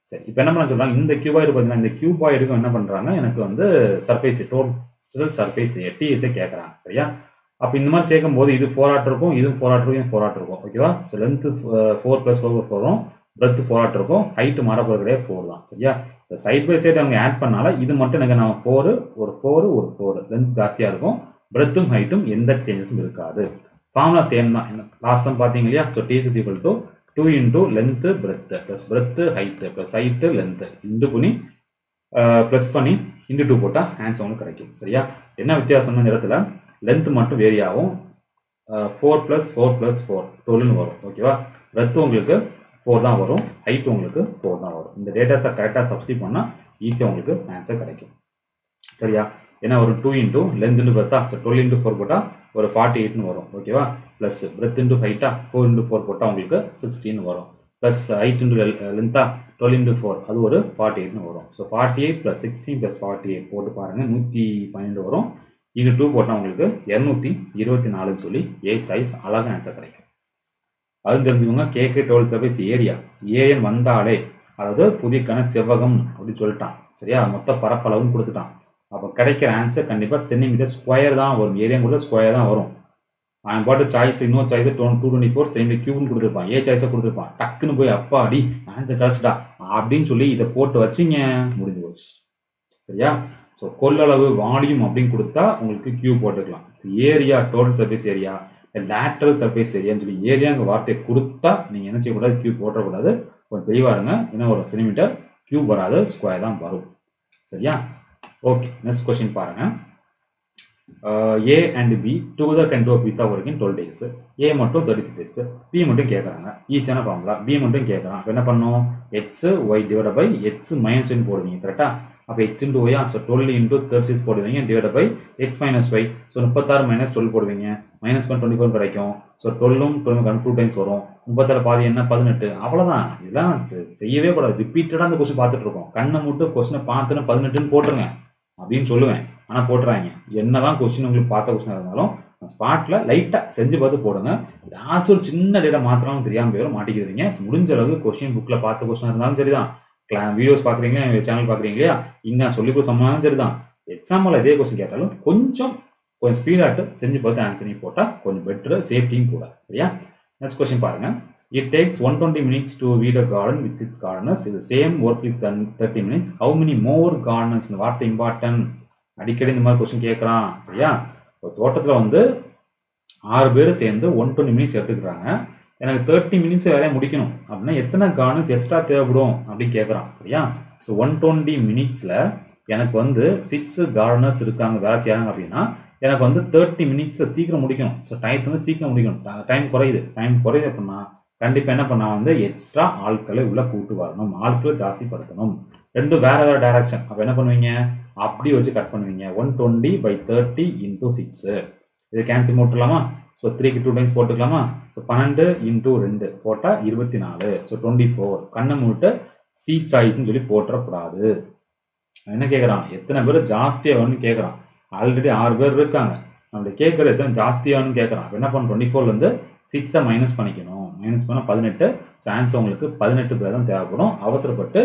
சரி, இப்போ என்ன பண்ண சொல்றாங்க, இந்த கியூபாய்டு பார்த்தீங்கன்னா இந்த கியூபாய்டுக்கும் என்ன பண்ணுறாங்க, எனக்கு வந்து சர்ஃபேஸ் டோட்டல் சர்ஃபேஸ் டிஎஸ்ஏ கேட்குறாங்க. சரியா? அப்போ இந்த மாதிரி சேர்க்கும்போது இது ஃபோர் ஆட் இருக்கும், இதுவும் ஃபோர் ஆட் இருக்கும், ஃபோர் ஆட் இருக்கும். ஓகேவா? So length four plus four four வரும், பிரெத்து ஃபோர் ஆட் இருக்கும், ஹைட்டு மாறப்போகிறது கிடையாது, ஃபோர் தான். சரியா? இந்த சைட் பை சைடு அவங்க ஆட் பண்ணால இது மட்டும் எனக்கு நான் ஃபோரு ஒரு ஃபோரு ஒரு ஃபோரு லென்த் ஜாஸ்தியாக இருக்கும், பிரெத்தும் ஹைட்டும் எந்த சேஞ்சஸும் இருக்காது. ஃபார்முலா சேம் தான். லாஸ்ட் டைம் பார்த்தீங்க இல்லையா? So TS is equal to two into length breadth plus breadth height plus height length into பண்ணி ப்ளஸ் பண்ணி இன்டு டூ போட்டால் ஆன்சர் ஒன்று கிடைக்கும். சரியா? என்ன வித்தியாசம்னா இந்த இடத்துல லென்த் மட்டும் வேரி ஆகும், four plus four plus four டுவெல்னு வரும். ஓகேவா? பிரெத்து உங்களுக்கு ஃபோர் தான் வரும், ஹைட் உங்களுக்கு ஃபோர் தான் வரும். இந்த டேட்டாஸை கரெக்டாக சப்ஸ்டிட் பண்ணால் ஈஸியாக உங்களுக்கு ஆன்சர் கிடைக்கும். சரியா? ஏன்னா ஒரு டூ இன்டூ லென்த்னு பார்த்தா ஸோ டுவெல் இன்ட்டு ஃபோர் போட்டால் ஒரு ஃபார்ட்டி எயிட்னு வரும். ஓகேவா? ப்ளஸ் பிரெத் இன்ட்டு ஹைட்டா ஃபோர் இன்ட்டு ஃபோர் போட்டால் உங்களுக்கு சிக்ஸ்டீன் வரும். ப்ளஸ் ஹைட் இன்ட்டு லென்த்தா டுவெல் இன்ட்டு ஃபோர் அது ஒரு ஃபார்ட்டி எயிட்னு வரும். So forty eight plus sixteen plus forty eight போட்டு பாருங்கள், நூற்றி பன்னெண்டு வரும். இது டூ போட்டால் உங்களுக்கு இரநூத்தி இருபத்தி நாலுன்னு சொல்லி ஏ சாய்ஸ் அழகாக ஆன்சர் கிடைக்கும். அது தெரிஞ்சுக்கோங்க. கேக்கு டுவெல் சர்ஃபேஸ் ஏரியா ஏஎன் வந்தாலே அதாவது புதிய கண செவ்வகம் அப்படின்னு சொல்லிட்டான். சரியா? மொத்த பரப்பளவுன்னு கொடுத்துட்டான். அப்போ கிடைக்கிற ஆன்சர் கண்டிப்பாக சென்டிமீட்டர் ஸ்கொயர் தான் வரும், ஏரியா கூட ஸ்கொயர் தான் வரும். அவன் பாட்டு சாய்ஸ் இன்னொரு choice two twenty four centimetre கியூப்னு கொடுத்துருப்பான், ஏ சாய்ஸை கொடுத்துருப்பான். டக்குன்னு போய் அப்பா அடி ஆன்சர் கிடச்சிட்டா அப்படின்னு சொல்லி இதை போட்டு வச்சிங்க, முடிஞ்சு போச்சு. சரியா? ஸோ கொள்ளளவு வால்யூம் அப்படின்னு கொடுத்தா உங்களுக்கு கியூ போட்டுக்கலாம். Area total surface area lateral surface ஏரியான்னு சொல்லி ஏரியாங்க வார்த்தையை கொடுத்தா நீங்கள் என்ன செய்யக்கூடாது, கியூ போட்டக்கூடாது. கொஞ்சம் தெளிவாக இருங்க. ஏன்னா ஒரு சென்டிமீட்டர் கியூ வராது, ஸ்கொயர் தான் வரும். சரியா? ஓகே, நெக்ஸ்ட் கொஸ்டின் பாருங்க. A and B together can do piece of work in twelve days. A மட்டும் தேர்ட்டி சிக்ஸ் டேஸ், பி மட்டும் கேட்குறாங்க. ஈஸியான ஃபார்முலா. பி மட்டும் கேட்குறான். அப்போ என்ன பண்ணணும், X Y divide by X minus one போடுவீங்க. கரெக்டாக? அப்போ எக்ஸ் இன்ட்டு ஒய்யா, so twelve into thirty six போடுவீங்க divide by X minus Y. So முப்பத்தாறு மைனஸ் டுவெல் போடுவீங்க, மைனஸ் பண்ண டுவெண்ட்டி ஃபோர் கிடைக்கும். ஸோ டுவெல்லும் டுவெல் டூ டைம்ஸ் வரும், முப்பத்தாறு பாதி என்ன பதினெட்டு. அவ்வளோதான். இதெல்லாம் செய்யவே கூடாது. ரிப்பீட்டடாக அந்த கொஸ்டின் பார்த்துட்டு இருக்கோம். கண்ணை மட்டும் கொஸ்டினை பார்த்துன்னு பதினெட்டுன்னு போட்டுருங்க அப்படின்னு சொல்லுவேன். ஆனால் போட்டுறாங்க. என்னதான் கொஸ்டின் உங்களுக்கு பார்த்த கொஸ்டின் இருந்தாலும் ஸ்பாட்டில் லைட்டாக செஞ்சு பார்த்து போடுங்க. ஏதாச்சும் ஒரு சின்ன டேட்டா மாத்திரம் தெரியாமல் போயிடும், மாட்டிக்கிறீங்க. முடிஞ்ச அளவுக்கு கொஸ்டின் புக்கில் பார்த்த கொஸ்டின் இருந்தாலும் சரிதான், கிளா வீடியோஸ் பார்க்குறீங்களா, எங்கள் சேனல் பார்க்குறீங்க இல்லையா, இங்கே சொல்லி கொடுத்த சம்மாலும் சரிதான். எக்ஸாம்பிள் இதே கொஸ்டின் கேட்டாலும் கொஞ்சம் கொஞ்சம் ஸ்பீடாட்டு செஞ்சு பார்த்து ஆன்சரிங் போட்டால் கொஞ்சம் பெட்டரு, சேஃப்டியும் கூட. சரியா? நெக்ஸ்ட் கொஸ்டின் பாருங்கள். It takes one hundred twenty minutes to weed a garden with six gardeners. The same work is done thirty minutes. How many more gardeners? இந்த வார்த்தை இம்பார்ட்டன்ட். அடிக்கடி இந்த மாதிரி கொஸ்டின் கேட்குறான். சரியா? ஒரு தோட்டத்தில் வந்து ஆறு பேர் சேர்ந்து ஒன் டுவெண்ட்டி மினிட்ஸ் எடுத்துக்கிறாங்க. எனக்கு தேர்ட்டி மினிட்ஸ் வேலையை முடிக்கணும் அப்படின்னா எத்தனை கார்டன்ஸ் எக்ஸ்ட்ரா தேவைப்படும் அப்படின்னு கேட்குறான். சரியா? ஸோ ஒன் டுவெண்ட்டி மினிட்ஸில் எனக்கு வந்து சிக்ஸ் கார்டனர்ஸ் இருக்காங்க, வேலை செய்கிறாங்க அப்படின்னா எனக்கு வந்து தேர்ட்டி மினிட்ஸில் சீக்கிரம் முடிக்கணும். ஸோ டைம் வந்து சீக்கிரம் முடிக்கணும். டைம் குறையுது. டைம் குறையுது அப்படின்னா கண்டிப்பாக என்ன பண்ணால் வந்து எக்ஸ்ட்ரா ஆட்களை உள்ள கூட்டு வரணும், ஆட்களை ஜாஸ்தி படுத்தணும். ரெண்டும் வேறு வேறு டைரக்ஷன். அப்போ என்ன பண்ணுவீங்க, அப்படி வச்சு கட் பண்ணுவீங்க. One twenty by thirty into six இது கேன்சல் போட்டுக்கலாமா? ஸோ த்ரீக்கு டூ டைம்ஸ் போட்டுக்கலாமா? ஸோ பன்னெண்டு இன்டூ ரெண்டு போட்டால் இருபத்தி நாலு. So twenty four. கண்ணை மூட்டு சி சாய்ஸ்ன்னு சொல்லி போட்டுறக்கூடாது. என்ன கேட்குறான், எத்தனை பேர் ஜாஸ்தியாகனு கேட்குறான். ஆல்ரெடி ஆறு பேர் இருக்காங்க, நம்மளை கேட்குற எத்தனை ஜாஸ்தியானு கேட்குறான். அப்போ என்ன பண்ண டுவெண்ட்டி ஃபோர்லேருந்து சிக்ஸை மைனஸ் பண்ணிக்கணும். மைனஸ் பண்ணால் பதினெட்டு. ஸோ ஆன்சர் உங்களுக்கு பதினெட்டு பேர் தான் தேவைப்படும். அவசரப்பட்டு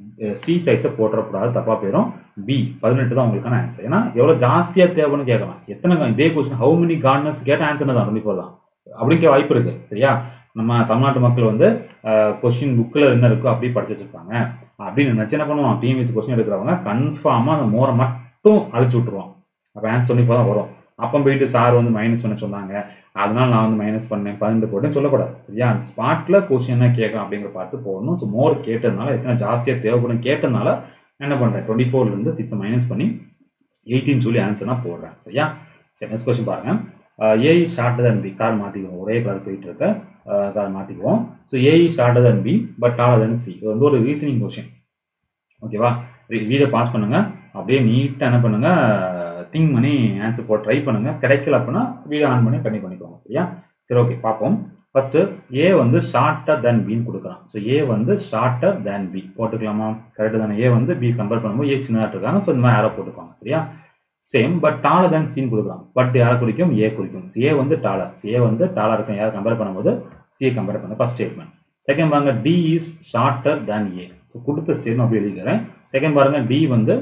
சி சாய்ஸை போட்டுறக்கூடாது, தப்பாக போயிடும். பி பதினெட்டு தான் உங்களுக்கான ஆன்சர். ஏன்னா எவ்வளோ ஜாஸ்தியாக தேவைன்னு கேட்கலாம். எத்தனை இதே கொஸ்டின் ஹவு மெனி கார்டனர்ஸ் கேட்ட ஆன்சர் தான் டுவெண்ட்டி ஃபோர் தான் அப்படிங்கிற வாய்ப்பு இருக்குது. சரியா? நம்ம தமிழ்நாட்டு மக்கள் வந்து கொஸ்டின் புக்கில் என்ன இருக்கோ அப்படி படிச்சு வச்சுருப்பாங்க அப்படின்னு நினச்சி என்ன பண்ணுவோம், டிஎன்பிஎஸ்சி கொஸ்டின் எடுக்கிறவங்க கன்ஃபார்மாக அந்த மோரை மட்டும் அழிச்சு விட்ருவோம். அப்போ ஆன்சர் டுவெண்ட்டி ஃபோர் தான் வரும். அப்போ போயிட்டு சார் வந்து மைனஸ் பண்ண சொன்னாங்க, அதனால நான் வந்து மைனஸ் பண்ணேன் பன்னெண்டு போட்டேன்னு சொல்லக்கூடாது. சரியா? ஸ்பாட்டில் கொஸ்டின் என்ன கேட்கும் அப்படிங்கிற பார்த்து போடணும். ஸோ மோர் கேட்டதுனால எத்தனை ஜாஸ்தியாக தேவைப்படும் கேட்டதுனால என்ன பண்ணுறேன், டுவெண்ட்டி ஃபோர்லேருந்து சிக்ஸ் மைனஸ் பண்ணி எயிட்டின்னு சொல்லி ஆன்சர்னா போடுறேன். சரியா? சரி, நெக்ஸ்ட் கொஸ்டின் பாருங்கள். A is shorter than B. Car மாற்றிக்குவோம், ஒரே கார் போயிட்டு இருக்க கார் மாற்றிக்குவோம். So A is shorter than B but taller than C. இது வந்து ஒரு ரீசனிங் கொஸ்டின். ஓகேவா? வீடியோ பாஸ் பண்ணுங்கள், அப்படியே நீட்டாக என்ன பண்ணுங்கள், திங்க் பண்ணி ஆன்சர் போட்டு ட்ரை பண்ணுங்கள். கிடைக்கல அப்படின்னா வீடியோ ஆன் பண்ணி கண்டிப்பாக பண்ணிக்கோங்க. சரியா? சரி, ஓகே, பார்ப்போம். ஃபஸ்ட்டு ஏ வந்து ஷார்ட்டர் தேன் பின்னு கொடுக்குறான். ஸோ ஏ வந்து ஷார்ட்டர் தேன் பி போட்டுக்கலாமா? கரெக்டு தானே? ஏ வந்து பி கம்பேர் பண்ணும்போது ஏ சின்னதாக இருக்காங்க. ஸோ இந்த மாதிரி யாரோ போட்டுக்கோங்க. சரியா? சேம் பட் டாலர் தேன் சின்னு கொடுக்குறான். பட் யாரை குறிக்கும், ஏ குறிக்கும். ஏ வந்து டாலர். ஏ வந்து டாலர் இருக்கும் யாரை கம்பேர் பண்ணும்போது சியை கம்பேர் பண்ண ஃபர்ஸ்ட் ஸ்டேட்மெண்ட். செகண்ட் பாருங்க D is shorter than A. So கொடுத்த ஸ்டேட்மெண்ட் அப்படி எழுதிக்கிறேன். செகண்ட் பாருங்க டி வந்து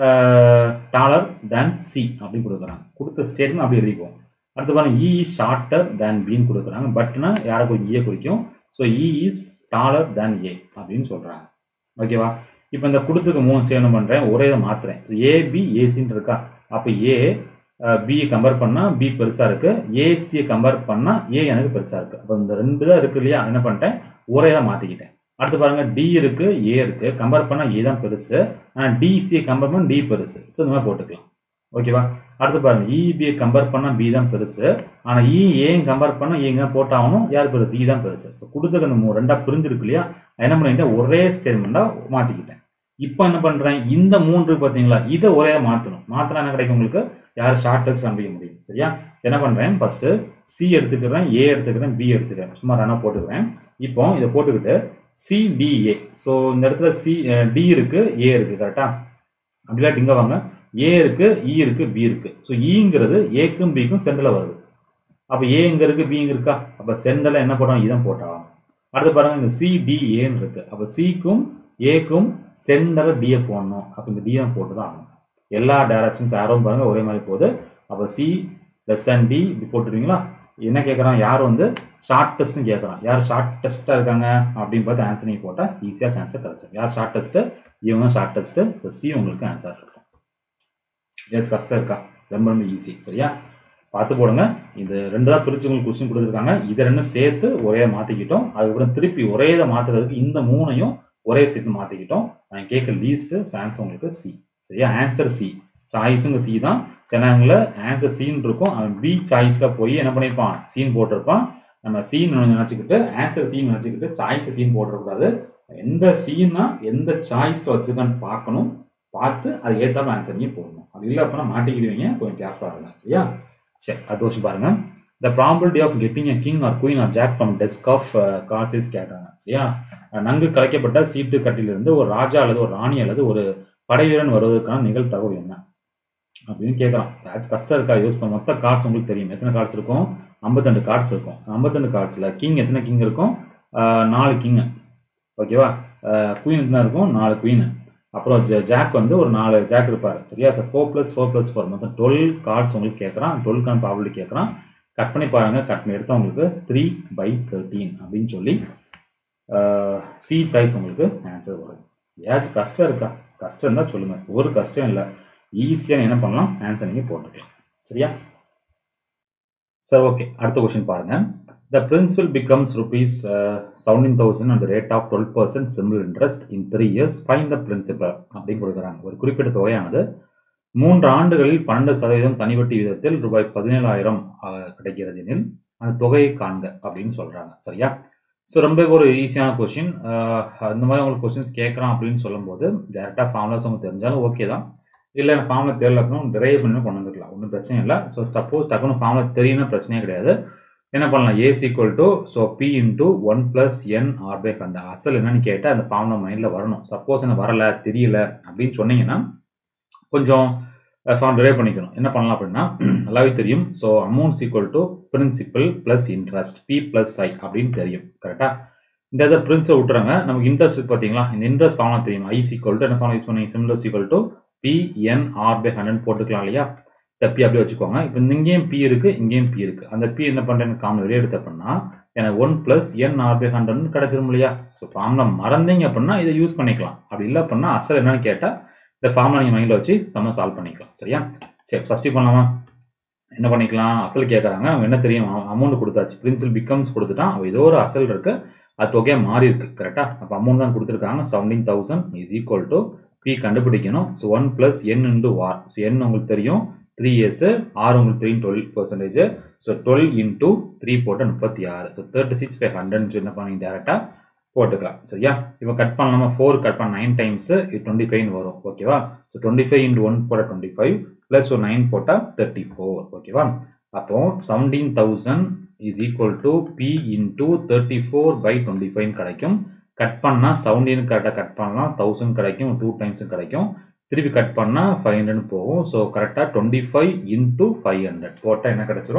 டாலர் தேன் சி அப்படின்னு கொடுக்குறாங்க. கொடுத்த ஸ்டேட்மெண்ட் அப்படி எழுதிக்குவோம். அடுத்து பாருங்க இ இஸ் ஷார்ட்டர் தேன் பின்னு கொடுக்குறாங்க. பட்னா யாரை குறிக்கும்? ஏ குறிக்கும். So E is taller than A அப்படின்னு சொல்கிறாங்க. ஓகேவா? இப்போ இந்த கொடுத்துக்க மூணு ஸ்டேட் என்ன பண்ணுறேன், ஒரே இதை மாற்றுறேன். ஏபி ஏசின்னு இருக்கா, அப்போ ஏ பியை கம்பேர் பண்ணால் பி பெருசாக இருக்குது, ஏசியை கம்பேர் பண்ணால் ஏ எனக்கு பெருசாக இருக்குது. அப்போ இந்த ரெண்டு தான் இருக்குது இல்லையா, என்ன பண்ணிட்டேன், ஒரே தான் மாற்றிக்கிட்டேன். அடுத்து பாருங்கள் டி இருக்குது ஏ இருக்குது, கம்பேர் பண்ணால் ஏ தான் பெருசு, ஆனால் டிசியை கம்பேர் பண்ணால் டி பெருசு. ஸோ இந்த மாதிரி போட்டுக்கலாம். ஓகேவா? அடுத்து பாருங்கள் இபியை கம்பேர் பண்ணால் பி தான் பெருசு, ஆனால் இ ஏன் கம்பேர் பண்ணால் ஏங்க போட்டாகணும், யார் பெருசு, இ தான் பெருசு. ஸோ கொடுத்துக்க அந்த மூணு ரெண்டாக பிரிஞ்சிருக்கு இல்லையா, என்ன பண்ணிட்டேன், ஒரே ஸ்டேட்மெண்ட்டாக மாற்றிக்கிட்டேன். இப்போ என்ன பண்ணுறேன், இந்த மூன்று பார்த்தீங்களா, இதை ஒரே மாற்றணும். மாற்றினா என்ன கிடைக்கும் உங்களுக்கு, யார் ஷார்ட்டஸ்ட் கண்டுபிடிக்க முடியும். சரியா? என்ன பண்ணுறேன், ஃபஸ்ட்டு சி எடுத்துக்கிறேன், ஏ எடுத்துக்கிறேன், பி எடுத்துக்கிறேன், சும்மா ரன்னா போட்டுக்கிறேன். இப்போ இதை போட்டுக்கிட்டு சிடிஏ. ஸோ இந்த இடத்துல சி டி இருக்குது ஏ இருக்குது கரெக்டாக, அப்படிலாம் இங்கே வாங்க, ஏ இருக்குது இ இருக்குது பி இருக்குது. ஸோ ஈங்கிறது ஏக்கும் பிக்கும் சென்டரில் வருது. அப்போ ஏ இங்கே இருக்குது பி இங்கே இருக்கா, அப்போ சென்டரில் என்ன போட்டோம், இதான் போட்டால். அடுத்து பாருங்கள் இந்த சிடிஏன்னு இருக்குது, அப்போ சிக்கும் ஏக்கும் சென்டரில் டிஏ போடணும். அப்போ இந்த டிஏ போட்டு தான் ஆகணும். எல்லா டைரக்ஷன்ஸ் ஆரோவும் பாருங்கள் ஒரே மாதிரி போகுது. அப்போ சி லெஸ் தேன் டி இப்படி போட்டுருவீங்களா. என்ன கேட்குறான், யார் வந்து ஷார்ட்டஸ்ட்னு கேட்குறான், யார் ஷார்ட்டஸ்ட்டாக இருக்காங்க அப்படின்னு பார்த்து ஆன்சர் நீங்கள் போட்டால் ஈஸியாக ஆன்சர் கிடச்சிடும். யார் ஷார்ட்டஸ்ட்டு, இவங்க ஷார்ட்டஸ்ட்டு. ஸோ சி உங்களுக்கு ஆன்சர் இருக்கும். இது கஷ்டம் இருக்கா, ரொம்ப ரொம்ப ஈஸி. சரியா? பார்த்து போடுங்க. இது ரெண்டு தான் பிரித்து உங்களுக்கு கொஸ்டின் கொடுத்துருக்காங்க. இதை ரெண்டும் சேர்த்து ஒரே மாற்றிக்கிட்டோம். அதுக்கப்புறம் திருப்பி ஒரே இதை மாற்றுறதுக்கு இந்த மூணையும் ஒரே சேர்த்து மாற்றிக்கிட்டோம். நான் கேட்க லீஸ்ட்டு. ஸோ ஆன்சர் உங்களுக்கு சி. சரியா? Answer C. சாய்ஸுங்க சி தான். சென்னாங்கள ஆன்சர் சீன் இருக்கும். அவன் பி சாய்ஸில் போய் என்ன பண்ணியிருப்பான், சீன் போட்டிருப்பான். நம்ம சீன் நினச்சிக்கிட்டு ஆன்சர் சீன் நினச்சிக்கிட்டு சாய்ஸை சீன் போட்டுறக்கூடாது. எந்த சீனா எந்த சாய்ஸில் வச்சுருக்கான்னு பார்க்கணும். பார்த்து அது ஏற்றாமல் ஆன்சர் நீங்கள் போடணும். அது இல்லை அப்படின்னா மாட்டிக்கிடுவீங்க. கொஞ்சம் கேர்ஃபுல்லாக இருங்க. சரியா? சரி, அது வச்சு பாருங்க. The probability of getting a king or queen or jack from deck of cards கேட்டாங்க. சரியா? நன்கு கலைக்கப்பட்ட சீட்டு கட்டிலிருந்து ஒரு ராஜா அல்லது ஒரு ராணி அல்லது ஒரு படைவீரன் வருவதற்கான நிகழ்தகவு என்ன அப்படின்னு கேட்குறான். ஏதாச்சும் கஷ்டம் இருக்கா, யூஸ் பண்ண. மொத்த கார்ட்ஸ் உங்களுக்கு தெரியும். எத்தனை கார்ட்ஸ் இருக்கும், ஐம்பத்தெண்டு கார்ட்ஸ் இருக்கும். ஐம்பத்தெண்டு கார்ட்ஸில் கிங் எத்தனை கிங் இருக்கும், நாலு கிங்கு. ஓகேவா? குயின் எத்தனை இருக்கும், நாலு குயின். அப்புறம் ஜாக் வந்து ஒரு நாலு ஜாக் இருப்பார். சரியா? Sir four plus four plus four மொத்தம் டுவெல் கார்ட்ஸ் உங்களுக்கு கேட்குறான். டுவெல்க்கான ப்ராபபிலிட்டி கேட்குறான். கட் பண்ணி பாருங்கள். கட் பண்ணி எடுத்தால் உங்களுக்கு த்ரீ பை தேர்ட்டீன் அப்படின்னு சொல்லி சி சாய்ஸ் உங்களுக்கு ஆன்சர் வரும். ஏதாச்சும் கஷ்டம் இருக்கா, கஷ்டம் இருந்தால் சொல்லுங்கள். ஒரு கஷ்டம் இல்லை, ஈஸியாக என்ன பண்ணலாம், ஆன்சர் நீங்கள் போட்டுக்கலாம். சரியா? சார் ஓகே, அடுத்த கொஸ்டின் பாருங்கள். The principal becomes rupees uh, seventeen thousand at the rate of twelve percent simple interest in three years. Find the principal அப்படின்னு கொடுக்குறாங்க. ஒரு குறிப்பிட்ட தொகையானது மூன்று ஆண்டுகளில் பன்னெண்டு சதவீதம் தனிவட்டி விதத்தில் ரூபாய் பதினேழாயிரம் கிடைக்கிறது எனில் அந்த தொகையை காண்க அப்படின்னு சொல்கிறாங்க. சரியா? ஸோ ரொம்ப ஒரு ஈஸியான கொஸ்டின். இந்த மாதிரி உங்களுக்கு கொஸ்டின்ஸ் கேட்குறான் அப்படின்னு சொல்லும்போது டேரெக்டாக ஃபார்முலாஸ் உங்களுக்கு தெரிஞ்சாலும் ஓகே தான். இல்லை எனக்கு ஃபார்முலா தெரியல அப்படின்னா டிரைவ் பண்ணி கொண்டு வந்துக்கலாம், ஒன்றும் பிரச்சனை இல்லை. ஸோ சப்போஸ் டக்குன்னு ஃபார்முலா தெரியும்னா பிரச்சனையே கிடையாது. என்ன பண்ணலாம், A is equal to so P into one plus N R by கண்ட அசல் என்னன்னு கேட்டால் அந்த ஃபார்முலா மைண்டில் வரணும். சப்போஸ் என்ன வரலை தெரியல அப்படின்னு சொன்னீங்கன்னா கொஞ்சம் ஃபார்ம் டிரைவ் பண்ணிக்கணும். என்ன பண்ணலாம் அப்படின்னா நல்லாவே தெரியும். So amounts equal to principal plus interest P plus I அப்படின்னு தெரியும். கரெக்டாக? இந்த இதை பிரின்சிபல் விட்டுறாங்க. நமக்கு இன்ட்ரெஸ்ட் பார்த்தீங்களா, இந்த இன்ட்ரெஸ்ட் ஃபார்முலா தெரியும். ஐ ஈக்குவல் டு என்ன ஃபார்முலா யூஸ் பண்ணி similar equal to P N R by hundred போட்டுக்கலாம் இல்லையா. இந்த பி அப்படியே வச்சுக்கோங்க. இப்போ இங்கேயும் பி இருக்குது, இங்கேயும் பி இருக்குது. அந்த பி என்ன பண்ணுறேன்னு காமன் வெளியே எடுத்து அப்படின்னா எனக்கு one plus N R by ஹண்ட்ரட்னு கிடச்சிரும் இல்லையா. ஸோ ஃபார்முலா மறந்தீங்க அப்படின்னா இதை யூஸ் பண்ணிக்கலாம். அப்படி இல்லை அப்படின்னா அசல் என்னன்னு கேட்டால் இந்த ஃபார்முலா நீங்கள் மைண்டில் வச்சு சம்ம சால்வ் பண்ணிக்கலாம். சரியா? சரி, சப்ஸ்டிட் பண்ணலாமா? என்ன பண்ணிக்கலாம், அசல் கேட்குறாங்க. அவங்க என்ன தெரியும், அமௌண்ட் கொடுத்தாச்சு, பிரின்சிபல் பிகம்ஸ் கொடுத்துட்டான். அவள் ஏதோ ஒரு அசல் இருக்குது, அது தொகையாக மாறி இருக்குது. கரெக்டாக? அப்போ அமௌண்ட் தான் கொடுத்துருக்காங்க. Seventeen thousand is equal to P கண்டுபிடிக்கணும். So one plus N into R. So N உங்களுக்கு தெரியும் த்ரீ இயர்ஸ், ஆர் உங்களுக்கு three twelve percentage. So twelve into three போட்டு முப்பத்தி ஆறு. So thirty six by hundred என்ன பண்ணி டேரெக்டாக போட்டுக்கலாம். சரியா? இப்போ கட் பண்ணலாமா, ஃபோர் கட் பண்ண நைன் டைம்ஸ் இது டுவெண்ட்டி ஃபைவ் வரும். ஓகேவா? So twenty five into one போட்டால் டுவெண்ட்டி ஃபைவ் ப்ளஸ் ஒரு நைன் போட்டால் தேர்ட்டி ஃபோர். ஓகேவா? அப்போ seventeen thousand is equal to P into thirty four by twenty five கிடைக்கும். கட் பண்ணால் செவன்டீன் கரெக்டாக கட் பண்ணலாம், தௌசண்ட் கிடைக்கும், டூ டைம்ஸும் கிடைக்கும். திருப்பி கட் பண்ணால் ஃபைவ் ஹண்ட்ரட் போகும். ஸோ கரெக்டாக twenty five into five hundred போட்டால் என்ன கிடச்சிரும்,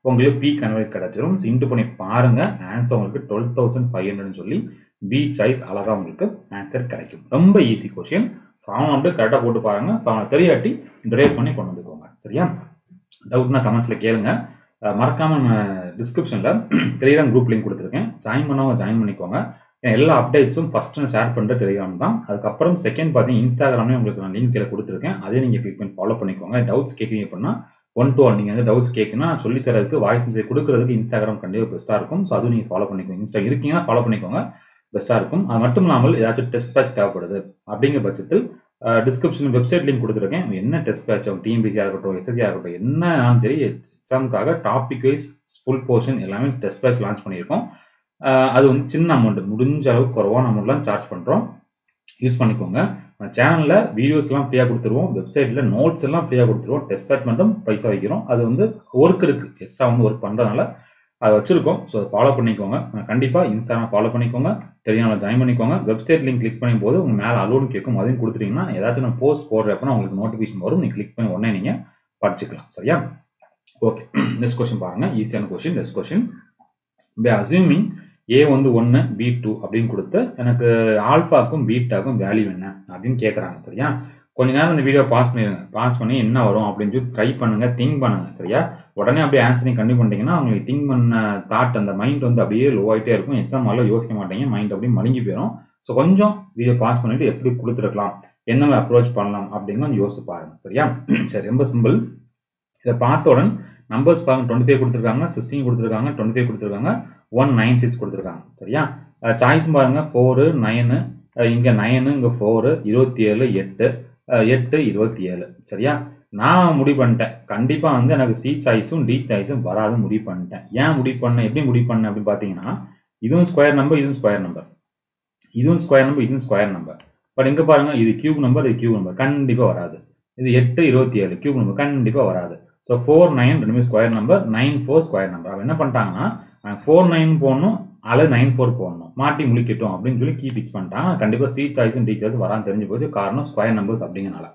உங்களுக்கு பி கன்வெர்ட் கிடைச்சிரும். இன்ட்டு பண்ணி பாருங்க, ஆன்சர் உங்களுக்கு டுவெல் தௌசண்ட் ஃபைவ் ஹண்ட்ரட்னு சொல்லி பி சாய்ஸ் அழகா உங்களுக்கு ஆன்சர் கிடைக்கும். ரொம்ப ஈஸி கொஸ்டின். ஃபார்ம் வந்து கரெக்டாக போட்டு பாருங்க, ஃபார்ம் தெரியாட்டி டிரைவ் பண்ணி கொண்டு வந்துக்கோங்க. சரியா? டவுட்னா கமெண்ட்ஸில் கேளுங்க. மறக்காம நம்ம டிஸ்கிரிப்ஷனில் டெலிகிராம் குரூப் லிங்க் கொடுத்துருக்கேன், ஜாயின் பண்ணவங்க ஜாயின் பண்ணிக்கோங்க. எல்லா அப்டேட்ஸும் ஃபர்ஸ்ட் நான் ஷேர் பண்ணுற டெலிகிராம் தான். அதுக்கப்புறம் செகண்ட் பார்த்தீங்கன்னா இன்ஸ்டாகிராம்லேயும் உங்களுக்கு நான் லிங்க் கீழே கொடுத்துருக்கேன், அதே நீங்கள் கிளிக் பண்ணி ஃபாலோ பண்ணிக்கோங்க. டவுட்ஸ் கேட்குறீங்க அப்படின்னா ஒன் டு ஒன் நீங்கள் வந்து டவுட்ஸ் கேட்குன்னா சொல்லி தரதுக்கு வாய்ஸ் மெசேஜ் கொடுக்குறதுக்கு இன்ஸ்டாகிராம் கண்டிப்பாக பெஸ்ட்டாக இருக்கும். ஸோ அதுவும் நீங்கள் ஃபாலோ பண்ணிக்கோங்க. இன்ஸ்டா இருக்கீங்கன்னா ஃபாலோ பண்ணிக்கோங்க, பெஸ்ட்டாக இருக்கும். அது மட்டும் இல்லாமல் ஏதாச்சும் டெஸ்ட் பேட்ச் தேவைப்படுது அப்படிங்கிற பட்சத்தில் டிஸ்கிரிப்ஷன் வெப்சைட் லிங்க் கொடுத்துருக்கேன். என்ன டெஸ்ட் பேட்ச் ஆகும், டிஎன்பிசியாக இருக்கட்டும், எஸ்எஸ்சியாக இருக்கட்டும், என்னன்னாலும் சரி எக்ஸாமுக்காக டாபிக் வைஸ் ஃபுல் போர்ஷன் எல்லாமே டெஸ்ட் பேட்ச் லான்ச் பண்ணியிருக்கோம். அது வந்து சின்ன அமௌண்ட், முடிஞ்ச அளவுக்கு குறவான அமௌண்ட்லாம் சார்ஜ் பண்ணுறோம், யூஸ் பண்ணிக்கோங்க. நம்ம சேனலில் வீடியோஸ்லாம் ஃப்ரீயாக கொடுத்துருவோம், வெப்சைட்டில் நோட்ஸ் எல்லாம் ஃப்ரீயாக கொடுத்துருவோம், டெஸ்ட் பேட்ச் மட்டும் பைசா வைக்கிறோம். அது வந்து ஒர்க் இருக்குது, எக்ஸ்ட்ரா வந்து ஒர்க் பண்ணுறதுனால அதை வச்சுருக்கோம். ஸோ அதை ஃபாலோ பண்ணிக்கோங்க. கண்டிப்பாக இன்ஸ்டாகிராம் ஃபாலோ பண்ணிக்கோங்க, டெலிகிராமில் ஜாயின் பண்ணிக்கோங்க. வெப்சைட் லிங்க் கிளிக் பண்ணும் போது உங்கள் மேலே அலோன்னு கேட்கும், அதையும் கொடுத்துட்டீங்கன்னா ஏதாச்சும் நான் போஸ்ட் போடுறப்ப உங்களுக்கு நோட்டிஃபிகேஷன் வரும், நீங்கள் கிளிக் பண்ணி உடனே நீங்கள் படிச்சுக்கலாம். சரியா? ஓகே, நெக்ஸ்ட் கொஸ்டின் பாருங்கள். ஈஸியான question. Next question, by assuming A வந்து ஒன்று பி டூ அப்படின்னு கொடுத்து எனக்கு ஆல்ஃபாக்கும் பீட்டாக்கும் வேல்யூ என்ன அப்படின்னு கேட்குறாங்க. சரியா? கொஞ்ச நேரம் இந்த வீடியோ பாஸ் பண்ணிடுங்க, பாஸ் பண்ணி என்ன வரும் அப்படின்னு சொல்லி ட்ரை பண்ணுங்கள், திங்க் பண்ணுங்கள். சரியா? உடனே அப்படியே ஆன்சர் நீங்கள் கண்டிப்பாக பண்ணிட்டீங்கன்னா உங்களுக்கு திங்க் பண்ண தாட் அந்த மைண்ட் வந்து அப்படியே லோ ஆகிட்டே இருக்கும். எக்ஸாம் எல்லாம் யோசிக்க மாட்டீங்க, மைண்ட் அப்படியே மழுங்கி போயிடும். ஸோ கொஞ்சம் வீடியோ பாஸ் பண்ணிவிட்டு எப்படி கொடுத்துருக்கலாம், என்ன மாதிரி அப்ரோச் பண்ணலாம் அப்படின்னு யோசிச்சு பாருங்கள். சரியா? சரி, ரொம்ப சிம்பிள். இதை பார்த்தவுடன் நம்பர்ஸ் பாருங்க, டுவெண்ட்டி ஃபைவ் கொடுத்துருக்காங்க, சிக்ஸ்டீன் கொடுத்துருக்காங்க, டுவெண்ட்டி ஃபைவ் கொடுத்துருக்காங்க, ஒன் நைன் சிக்ஸ் கொடுத்துருக்காங்க. சரியா? சாய்ஸ் பாருங்க, ஃபோரு நைனு, இங்கே நைனு, இங்கே ஃபோரு, இருபத்தி ஏழு, எட்டு, எட்டு இருபத்தி ஏழு. சரியா? நான் முடிவு பண்ணிட்டேன், கண்டிப்பாக வந்து எனக்கு சி சாய்ஸும் டி சாய்ஸும் வராது முடிவு பண்ணிட்டேன். ஏன் முடிவு பண்ணேன், எப்படி முடிவு பண்ணேன் அப்படின்னு பார்த்தீங்கன்னா, இதுவும் ஸ்கொயர் நம்பர், இதுவும் ஸ்கொயர் நம்பர், இதுவும் ஸ்கொயர் நம்பர், இதுவும் ஸ்கொயர் நம்பர். பட் இங்கே பாருங்க, இது கியூப் நம்பர், இது கியூப் நம்பர், கண்டிப்பாக வராது. இது எட்டு இருபத்தி ஏழு கியூப் நம்பர், கண்டிப்பாக வராது. ஸோ ஃபோர் நைன் ரெண்டுமே square number, nine four square number. அவன் என்ன பண்ணிட்டாங்கன்னா ஃபோர் நைன் போடணும் அல்லது நைன் ஃபோர் போடணும், மாட்டி முழிக்கட்டும் அப்படின்னு சொல்லி கீ ஃபிக்ஸ் பண்ணிட்டாங்க. கண்டிப்பாக சி சாய்ஸும் டி சாய்ஸும் வரான்னு தெரிஞ்சு போச்சு, காரணம் ஸ்கொயர் நம்பர்ஸ் அப்படிங்கிறனால.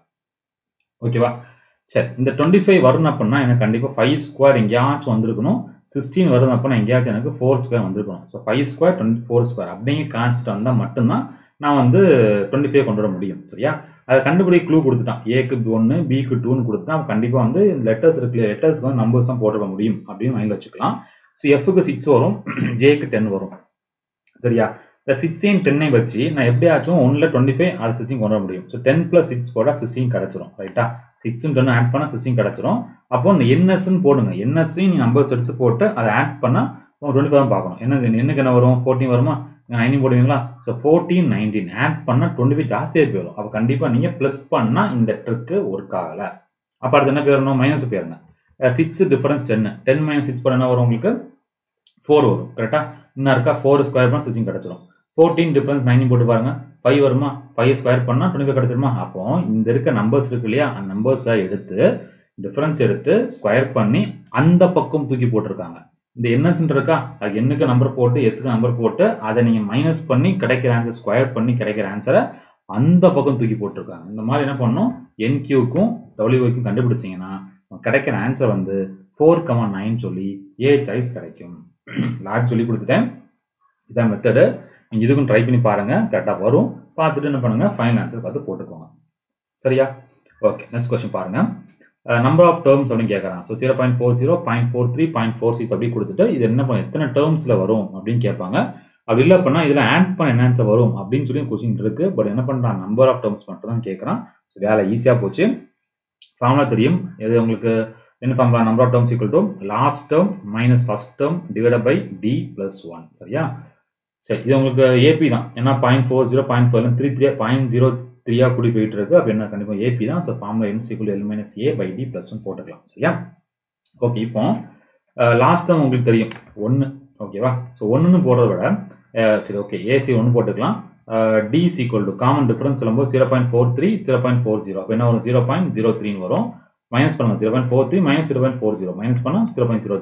ஓகேவா? சரி, இந்த டுவெண்ட்டி ஃபைவ் வரும் அப்படின்னா எனக்கு கண்டிப்பாக ஃபைவ் ஸ்கொயர் எங்கேயாச்சும் வந்திருக்கணும். சிக்ஸ்டீன் வருது அப்படின்னா எங்கேயாச்சும் எனக்கு ஃபோர் ஸ்கொயர் வந்திருக்கணும். So five square twenty four square அப்படிங்கிற கான்செப்ட் வந்தால் மட்டும்தான் நான் வந்து டுவெண்ட்டி ஃபைவ் கொண்டு வர முடியும். சரியா? அதை கண்டுபிடி க்ளூ கொடுத்துட்டான். ஏக்கு ஒன்று, பிக்கு டூன்னு கொடுத்துட்டா கண்டிப்பாக வந்து லெட்டர்ஸ் இருக்கு, லெட்டர்ஸ்க்கு வந்து நம்பர்ஸ் தான் போட்டுக்க முடியும் அப்படின்னு மைண்டில் வச்சுக்கலாம். ஸோ எஃப்க்கு சிக்ஸ் வரும், ஜேக்கு டென் வரும். சரியா? இந்த சிக்ஸ்டீன் டென்னை வச்சு நான் எப்படியாச்சும் ஒன்றில் டுவெண்ட்டி ஃபைவ் அது சிக்ஸ்டீன் கொண்டு வர முடியும். ஸோ டென் ப்ளஸ் சிக்ஸ் போட்டால் சிக்ஸ்டீன் கிடச்சிரும். ரைட்டா? சிக்ஸும் டென் ஆட் பண்ணால் சிக்ஸ்டீன் கிடச்சிரும். அப்போ இந்த என்எஸ்ன்னு போடுங்க, என்எஸ்ஸையும் நீங்கள் நம்பர்ஸ் எடுத்து போட்டு அதை ஆட் பண்ணால் டுவெண்ட்டி ஃபைவ் தான் பார்க்கணும். என்ன என்னக்கு என்ன வரும், ஃபோர்டீன் வருமா, நைன்டீன் போடுவீங்களா? ஸோ ஃபோர்டீன் நைன்டீன் ஆட் பண்ணால் டுவெண்ட்டி ஃபைவ் ஜாஸ்தியாக போயிடும். அப்போ கண்டிப்பாக நீங்கள் ப்ளஸ் பண்ணால் இந்த ட்ரிக்கு ஒர்க் ஆகலை. அப்போ அடுத்து என்ன பேரணும், மைனஸ் பேருங்க. சிக்ஸ் டிஃபரன்ஸ் டென்னு, டென் மைனஸ் சிக்ஸ் பண்ண என்ன வரும் உங்களுக்கு, ஃபோர் வரும். கரெக்டாக? இன்னும் இருக்கா, ஃபோர் ஸ்கொயர் பண்ணால் சிக்ஸ்டீன் கிடச்சிரும். ஃபோர்டீன் டிஃபரன்ஸ் நைன்டீன் போட்டு பாருங்க, ஃபைவ் வருமா, ஃபைவ் ஸ்கொயர் பண்ணால் டுவெண்ட்டி ஃபைவ் கிடச்சிருமா. அப்போ இந்த இருக்க நம்பர்ஸ் இருக்கு இல்லையா, அந்த நம்பர்ஸை எடுத்து டிஃபரன்ஸ் எடுத்து ஸ்கொயர் பண்ணி அந்த பக்கம் தூக்கி போட்டிருக்காங்க. இந்த என்எஸ் இருக்கா, அது என்னுக்கு நம்பர் போட்டு எஸ்க்கு நம்பர் போட்டு அதை நீங்கள் மைனஸ் பண்ணி கிடைக்கிற ஆன்சர் ஸ்கொயர் பண்ணி கிடைக்கிற ஆன்சரை அந்த பக்கம் தூக்கி போட்டிருக்காங்க. இந்த மாதிரி என்ன பண்ணணும், என்கியூக்கும் டபிள்யூக்கும் கண்டுபிடிச்சிங்கன்னா கிடைக்கிற ஆன்சர் வந்து ஃபோர் கமா நைன் சொல்லி ஏ சாய்ஸ் கிடைக்கும். லாஜ் சொல்லி கொடுத்துட்டேன், இதான் மெத்தடு. நீங்கள் இதுக்கும் ட்ரை பண்ணி பாருங்கள், கரெக்டாக வரும். பார்த்துட்டு என்ன பண்ணுங்கள், ஃபைனல் ஆன்சர் பார்த்து போட்டுக்கோங்க. சரியா? ஓகே, நெக்ஸ்ட் கொஸ்டின் பாருங்கள். நம்பர் ஆஃப் டேர்ம்ஸ் அப்படின்னு கேட்குறாங்க. So zero point four zero point four three point four six அப்படி கொடுத்துட்டு இது என்ன பண்ண எத்தனை டேர்ம்ஸில் வரும் அப்படின்னு கேட்பாங்க. அப்படி இல்லை அப்படின்னா இதில் ஆட் பண்ண என்ன ஆன்சர் வரும் அப்படின்னு சொல்லி கொஸ்டின் இருக்குது. பட் என்ன பண்ணுறான், நம்பர் ஆஃப் டேர்ம்ஸ் மட்டும் தான் கேட்குறான். ஸோ வேலை ஈஸியாக போச்சு. ஃபார்முலா தெரியும், இது உங்களுக்கு என்ன formula, number of terms equal to last term minus first term divide by D plus one. சரியா? சரி, இது உங்களுக்கு ஏபி தான். ஏன்னா point four zero point four three three point zero த்ரீயா கூடி போயிட்டு இருக்கு. அப்போ என்ன கண்டிப்பாக ஏபி தான். So formula N equal L minus A by D plus one போட்டுக்கலாம். சரியா? ஓகே, இப்போ லாஸ்ட் டேர்ம் உங்களுக்கு தெரியும் ஒன்று. ஓகேவா? ஸோ ஒன்றுன்னு போடுறத விட சரி ஓகே ஏசி ஒன்று போட்டுக்கலாம். D equal to common difference சொல்லும்போது zero point four three zero point four zero அப்போ என்ன வரும், ஜீரோ பாயிண்ட் ஜீரோ த்ரீன்னு வரும். மைனஸ் பண்ணுங்க, zero point four three minus zero point four zero minus பண்ணால் ஜீரோ பாயிண்ட் ஜீரோ த்ரீ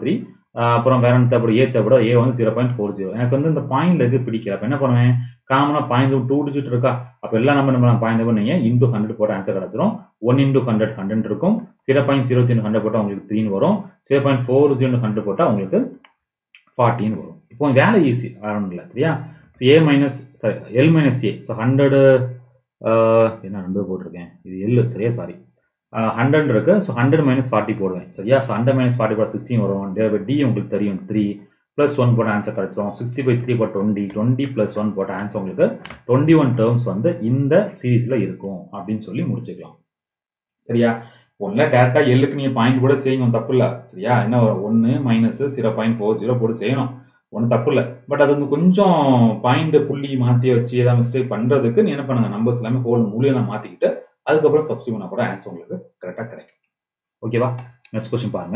அப்புறம் வேற என்ன தேவைப்படும், ஏ தேவைப்படும். ஏ வந்து ஜீரோ பாயிண்ட் ஃபோர் ஜீரோ. எனக்கு வந்து இந்த பாயிண்ட்ல எது பிடிக்கல. அப்போ என்ன பண்ணுவேன், காமனாக பாயிண்ட் டூ டிஜிட் இருக்கா, அப்போ எல்லாம் நம்ம நம்ம பாயிண்ட் பண்ணீங்க இன்டூ ஹண்ட்ரட் போட்டு ஆன்சர் கிடச்சிரும். ஒன் இன்டூ ஹண்ட்ரட் ஹண்ட்ரட் இருக்கும். Zero point zero three hundred போட்டால் உங்களுக்கு த்ரீன்னு வரும். Zero point four zero hundred போட்டால் உங்களுக்கு ஃபார்ட்டின்னு வரும். இப்போ வேலை ஈஸி, வேற ஒன்றும் இல்லை சரியா. So A minus sorry L minus A. So hundred என்ன ரெண்டு போட்டிருக்கேன், இது எல் சரியா, சாரி ஹண்ட்ரட் இருக்கு. ஸோ ஹண்ட்ரட் மைனஸ் ஃபார்ட்டி போடுவேன் சரியா. ஸோ ஹண்ட்ரட் மைனஸ் ஃபார்ட்டி போட சிக்ஸ்டீன் வரும். டி உங்களுக்கு தெரியும் த்ரீ ப்ளஸ் ஒன் போட்ட ஆன்சர் கிடைச்சிரும். சிக்ஸ்டி பை த்ரீ போட்ட டுவெண்ட்டி டுவெண்ட்டி ப்ளஸ் ஒன் போட்ட ஆன்சர் உங்களுக்கு டுவெண்ட்டி ஒன் டேர்ம்ஸ் வந்து இந்த சீரீஸில் இருக்கும் அப்படின்னு சொல்லி முடிச்சுக்கலாம் சரியா. ஒன்றில் டேரெக்டாக எல்லுக்கு நீங்கள் பாயிண்ட் கூட செய்யணும், தப்பு இல்லை சரியா. என்ன ஒன்று minus zero point four zero போட்டு செய்யணும், ஒன்றும் தப்பு இல்லை. பட் அது வந்து கொஞ்சம் பாயிண்ட் புள்ளி மாற்றி வச்சு ஏதாவது மிஸ்டேக் பண்ணுறதுக்கு நீ என்ன பண்ணுங்க, நம்பர்ஸ் எல்லாமே ஹோல் மூலியம் மாற்றிக்கிட்டு அதுக்கப்புறம் சப்ஸ்டியூட் பண்ணால் கூட ஆன்சர் உங்களுக்கு கரெக்டாக கிடைக்கும். ஓகேவா. நெக்ஸ்ட் கொஸ்டின் பாருங்க.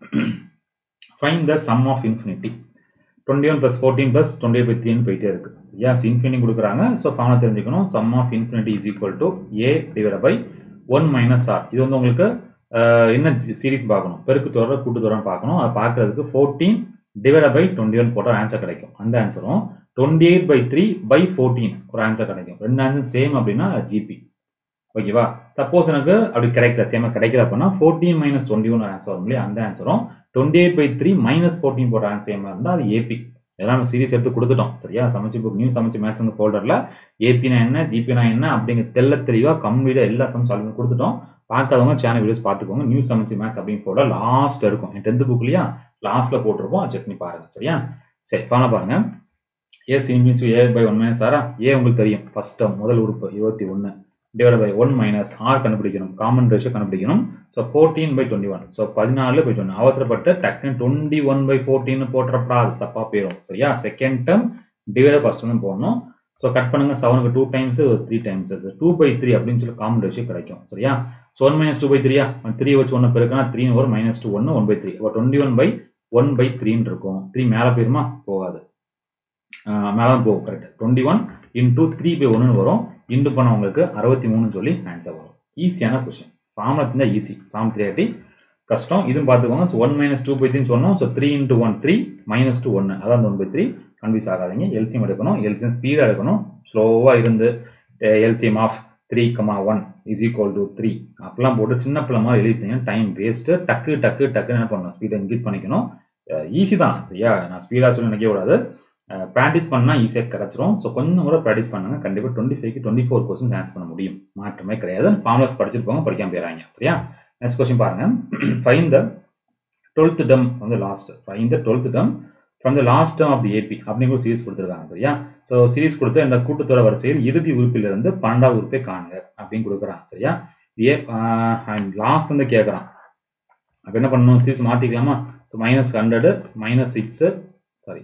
Find the sum of infinity. Twenty one plus fourteen plus twenty by த்ரீன்னு போயிட்டே இருக்கு. ஏன் இன்ஃபினிட்டி கொடுக்குறாங்க. ஸோ ஃபார்முலா தெரிஞ்சுக்கணும். Sum of infinity is equal to A divide by one minus R. இது வந்து உங்களுக்கு என்ன சீரீஸ் பார்க்கணும், பெருக்கு தொடர் கூட்டு தொடர் பார்க்கணும். அதை பார்க்கறதுக்கு fourteen divide by twenty one போட்டால் ஆன்சர் கிடைக்கும். அந்த ஆன்சரும் twenty eight by three by fourteen ஒரு ஆன்சர் கிடைக்கும். ரெண்டு ஆன்சர் சேம் அப்படின்னா ஜிபி. ஓகேவா. சப்போஸ் எனக்கு அப்படி கிடைக்கல, சேமாக கிடைக்கல அப்படின்னா fourteen minus twenty one answer வரும் இல்லையா, அந்த ஆன்சரும் twenty eight by three minus fourteen போட்ட ஆன்சர் சேமாக இருந்தால் அது ஏபி. இதெல்லாம் நம்ம சீரிஸ் எடுத்து கொடுத்துட்டோம் சரியா. சமைச்சு புக் நியூ சமைச்சு மேத்ஸ் அந்த ஃபோல்டரில் ஏபினா என்ன ஜிபினா என்ன அப்படிங்கிற தெல்ல தெளிவாக கம்ப்ளீட்டாக எல்லா சம் சால்வ் பண்ணி கொடுத்துட்டோம். பார்க்காதவங்க சேனல் வீடியோஸ் பார்த்துக்கோங்க. நியூ சமைச்சு மேத்ஸ் அப்படின்னு ஃபோல்டர் லாஸ்ட் இருக்கும், என் டென்த்து புக் இல்லையா, லாஸ்ட்டில் போட்டிருப்போம், செக் பண்ணி பாருங்கள் சரியா. சரி ஃபாலோ பாருங்கள். A simples a by one minus ஆரா. ஏ உங்களுக்கு தெரியும் ஃபர்ஸ்ட் டேர்ம் முதல் உறுப்பு இருபத்தி ஒன்று divide by one minus r கண்டுபிடிக்கணும், காமன் ரேஷியோ கண்டுபிடிக்கணும். So fourteen by twenty one. So பதினாலு பை டுவெண்ட்டி அவசரப்பட்டு டக்குன்னு டுவெண்ட்டி ஒன் பை ஃபோர்டீன் போட்டுறப்பா அது தப்பாக போயிடும் சரியா. செகண்ட் டேர்ம் டிவைட் ஃபர்ஸ்ட் தான் போடணும். ஸோ கட் பண்ணுங்க, செவனுக்கு டூ டைம்ஸ் த்ரீ டைம்ஸ் அது டூ பை த்ரீ அப்படின்னு சொல்லி காமன் ரேஷியோ கிடைக்கும் சரியா. So one minus two by த்ரீயா, த்ரீ வச்சு ஒன்று பெருக்குன்னா த்ரீ ஒரு மைனஸ் டூ ஒன்று ஒன் பை த்ரீ. இப்போ twenty one by one by த்ரீன்னு இருக்கும். த்ரீ மேலே போயிருமா, போகாது, மேலே தான் போகும் correct. Twenty one into three by ஒன்னு வரும். இன்டு பண்ண உங்களுக்கு அறுபத்தி மூணு சொல்லி ஆன்சர் வரும். ஈஸியான கொஸ்டின். ஃபார்முலா இருந்தால் ஈஸி, ஃபார்ம் த்ரீ ஆட்டி கஷ்டம். இதுவும் பார்த்துக்கோங்க. So one minus two by த்ரீன்னு சொன்னோம். So three into one three minus two ஒன்று அதான் ஒன் பை த்ரீ. கன்ஃபியூஸ் ஆகாதீங்க. எல்சிஎம் எடுக்கணும். எல்சிஎம் ஸ்பீடாக எடுக்கணும். ஸ்லோவாக இருந்து LCM of three comma one is equal to three அப்பெல்லாம் போட்டு சின்ன பிள்ளை மாதிரி எழுதிட்டீங்க, டைம் வேஸ்ட்டு. டக்கு டக்கு டக்குன்னு என்ன பண்ணணும், ஸ்பீடை இன்க்ரீஸ் பண்ணிக்கணும். ஈஸி தான் சரியா. நான் ஸ்பீடாக சொல்லி நினைக்க கூடாது. ப்ராக்டிஸ் பண்ணால் ஈஸியாக கிடச்சிரும். ஸோ கொஞ்சம் கூட ப்ராக்டிஸ் பண்ணுங்க, கண்டிப்பாக டுவெண்ட்டி ஃபைவ்க்கு டுவெண்ட்டி ஃபோர் கொஸ்டின்ஸ் ஆன்சர் பண்ண முடியும். மாற்றமே கிடையாது. ஃபார்முலாஸ் படிச்சுட்டு போங்க, படிக்காம போயிடறாங்க சரியா. நெக்ஸ்ட் கொஸ்டின் பாருங்க. ஃபைண்ட் த டுவெல்த் டேர்ம் வந்து last. Find the twelfth term from the last term of the AP அப்படிங்கிற சீரிஸ் கொடுத்துருக்காங்க சரியா. ஸோ சீரிஸ் கொடுத்து இந்த கூட்டுத்தொடர் வரிசையில் இறுதி உறுப்பிலிருந்து பன்னெண்டாவது உறுப்பை காணுங்க அப்படின்னு கொடுக்குறாங்க சரியா. ஏ அண்ட் லாஸ்ட் வந்து கேட்குறான். அப்போ என்ன பண்ணணும், சீரிஸ் மாற்றிக்கலாமா. So minus hundred minus six sorry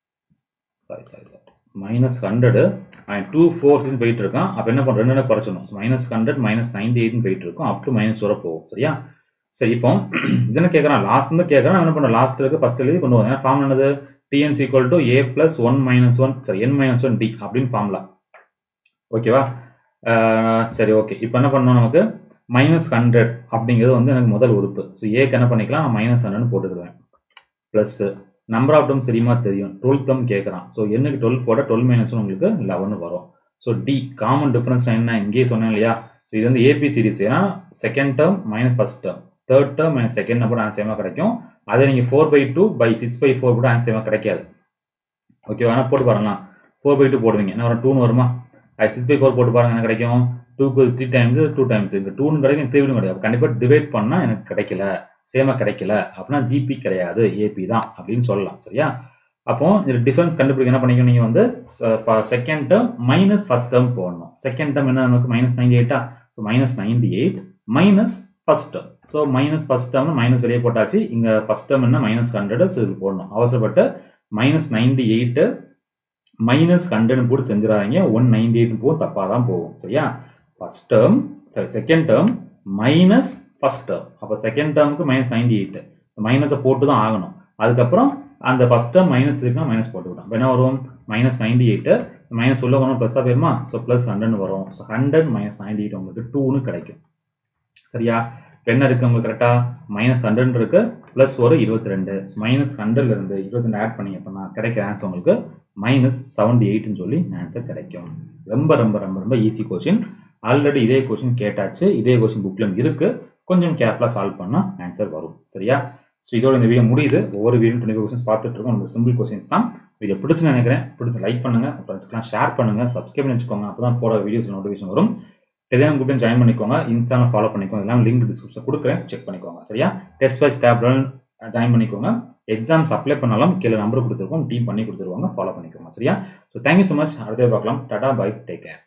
sorry sorry sorry minus hundred and two four six போயிட்டு இருக்கான். அப்போ என்ன பண்ணுறோம், ரெண்டு குறைச்சிடணும். மைனஸ் ஹண்ட்ரட் மைனஸ் நைன்டி எயிட்னு போயிட்டு இருக்கும். அப் டு மைனஸ் வர போகும் சரியா. சரி இப்போ இதென்ன கேட்குறான், லாஸ்ட் வந்து கேட்குறான். என்ன பண்ணுறோம், லாஸ்ட் இருக்கு ஃபர்ஸ்ட் எழுதி கொண்டு வந்தேன். ஃபார்ம் என்னது, tn's equal to a plus one minus one சரி என் மைனஸ் ஒன் டி அப்படின்னு ஃபார்ம்லா. ஓகேவா. சரி ஓகே. இப்போ என்ன பண்ணணும், நமக்கு மைனஸ் ஹண்ட்ரட் அப்படிங்கிறது வந்து எனக்கு முதல் உறுப்பு. ஸோ ஏக்கு என்ன பண்ணிக்கலாம், நான் மைனஸ் ஹண்ட்ரட்னு போட்டுக்கிடுவேன். ப்ளஸ் நம்பர் ஆஃப் டேர்ம் தெரியுமா தெரியும், டுவெல் டேர்ம் கேட்குறான். ஸோ என்னுக்கு டுவெல் போட டுவெல் மைனஸ் ஒன் உங்களுக்கு லெவன் வரும். ஸோ டி காமன் டிஃபரன்ஸ் என்ன இங்கேயே சொன்னேன் இல்லையா. ஸோ இது வந்து ஏபி சீரிஸ். ஏன்னா second term minus first term, third term minus second number answer கிடைக்கும். அதை நீங்கள் four by two by six by four கூட ஆன்சர் கிடைக்காது. ஓகேவா. ஆனால் போட்டு பாருங்களா, ஃபோர் பை டூ போடுவீங்க என்ன வரும், டூன்னு வருமா. அது சிக்ஸ் பை ஃபோர் போட்டு பாருங்க என்ன கிடைக்கும், டூக்கு த்ரீ டைம்ஸ் டூ டைம்ஸ் இங்கே டூன்னு கிடைக்கும், த்ரீன்னு கிடையாது. கண்டிப்பாக டிவைட் பண்ணால் எனக்கு கிடைக்கல, சேமாக கிடைக்கல அப்படின்னா ஜிபி கிடையாது, ஏபி தான் அப்படின்னு சொல்லலாம் சரியா. அப்போ இதில் டிஃபரன்ஸ் கண்டுபிடிக்க என்ன பண்ணிக்கணும், நீங்கள் வந்து second term minus first term போடணும். செகண்ட் டேர்ம் என்ன நமக்கு மைனஸ் நைன்டி எயிட்டா. So minus ninety eight minus first term. So minus first term minus வெளியே போட்டாச்சு. இங்கே ஃபர்ஸ்ட் டேர்ம் என்ன மைனஸ் ஹண்ட்ரட். ஸோ இது போடணும். அவசரப்பட்டு minus ninety eight minus hundred போட்டு செஞ்சிடாதீங்க. ஒன் நைன்டி எயிட் போகும், தப்பாக தான் போகும் சரியா. First term sorry second term minus first term. அப்போ செகண்ட் டேர்முக்கு மைனஸ் நைன்டி எயிட் மைனஸை போட்டு தான் ஆகணும். அதுக்கப்புறம் அந்த ஃபர்ஸ்ட் டேர்ம் மைனஸ் இருக்குன்னா மைனஸ் போட்டுக்கிட்டோம். இப்போ என்ன வரும், மைனஸ் நைன்டி எயிட்டு மைனஸ் உள்ள வரணும், ப்ளஸ்ஸாக போயிருமா. ஸோ ப்ளஸ் ஹண்ட்ரட் வரும். So hundred minus ninety eight உங்களுக்கு டூன்னு கிடைக்கும் சரியா. என்ன இருக்குது உங்களுக்கு கரெக்டாக மைனஸ் ஹண்ட்ரட் இருக்குது ப்ளஸ் ஒரு இருபத்தி ரெண்டு மைனஸ் ஹண்ட்ரட்லேருந்து இருபத்தி ரெண்டு ஆட் பண்ணி அப்படின்னா கிடைக்கிற ஆன்சர் உங்களுக்கு மைனஸ் செவன்டி எயிட்னு சொல்லி ஆன்சர் கிடைக்கும். ரொம்ப ரொம்ப ரொம்ப ரொம்ப ஈஸி கொஸ்டின். ஆல்ரெடி இதே கொஸ்டின் கேட்டாச்சு, இதே கொஸ்டின் புக்லையும் இருக்குது. கொஞ்சம் கேர்ஃபுல்லாக சால்வ் பண்ணால் ஆன்சர் வரும். சரியா? ஸோ இதோட இந்த வீடியோ முடியுது. ஒவ்வொரு வீடியோ டுவெண்ட்டி கொஸ்டின்ஸ் பார்த்துட்டு இருக்கோம். நம்ம சிம்பிள் கொஸ்டின்ஸ் தான். வீடியோ பிடிச்சுன்னு நினைக்கிறேன். பிடிச்சி லைக் பண்ணுங்கள், ஃப்ரெண்ட்ஸ்க்குலாம் ஷேர் பண்ணுங்கள், சப்ஸ்கிரைப் பண்ணி வச்சுக்கோங்க. அப்போ தான் போகிற வீடியோஸ் நோட்டிஃபிகேஷன் வரும். டெலிகிராம் குரூப்லையும் ஜாயின் பண்ணிக்கோங்க, இன்ஸ்டாவில் ஃபாலோ பண்ணிக்கோங்க. எல்லாம் லிங்க் டிஸ்கிரிப்ஷன் கொடுக்குறேன், செக் பண்ணிக்கோங்க. சரியா? டெஸ்ட் வைஸ் டேப்லெட் ஜாயின் பண்ணிக்கோங்க. எக்ஸாம்ஸ் அப்ளை பண்ணாலும் கீழே நம்பர் கொடுத்துருக்கோம், டீம் பண்ணி கொடுத்துருவாங்க, ஃபாலோ பண்ணிக்கோங்க. சரியா? So thank you so much. அடுத்த பார்க்கலாம். Tata bye, take care.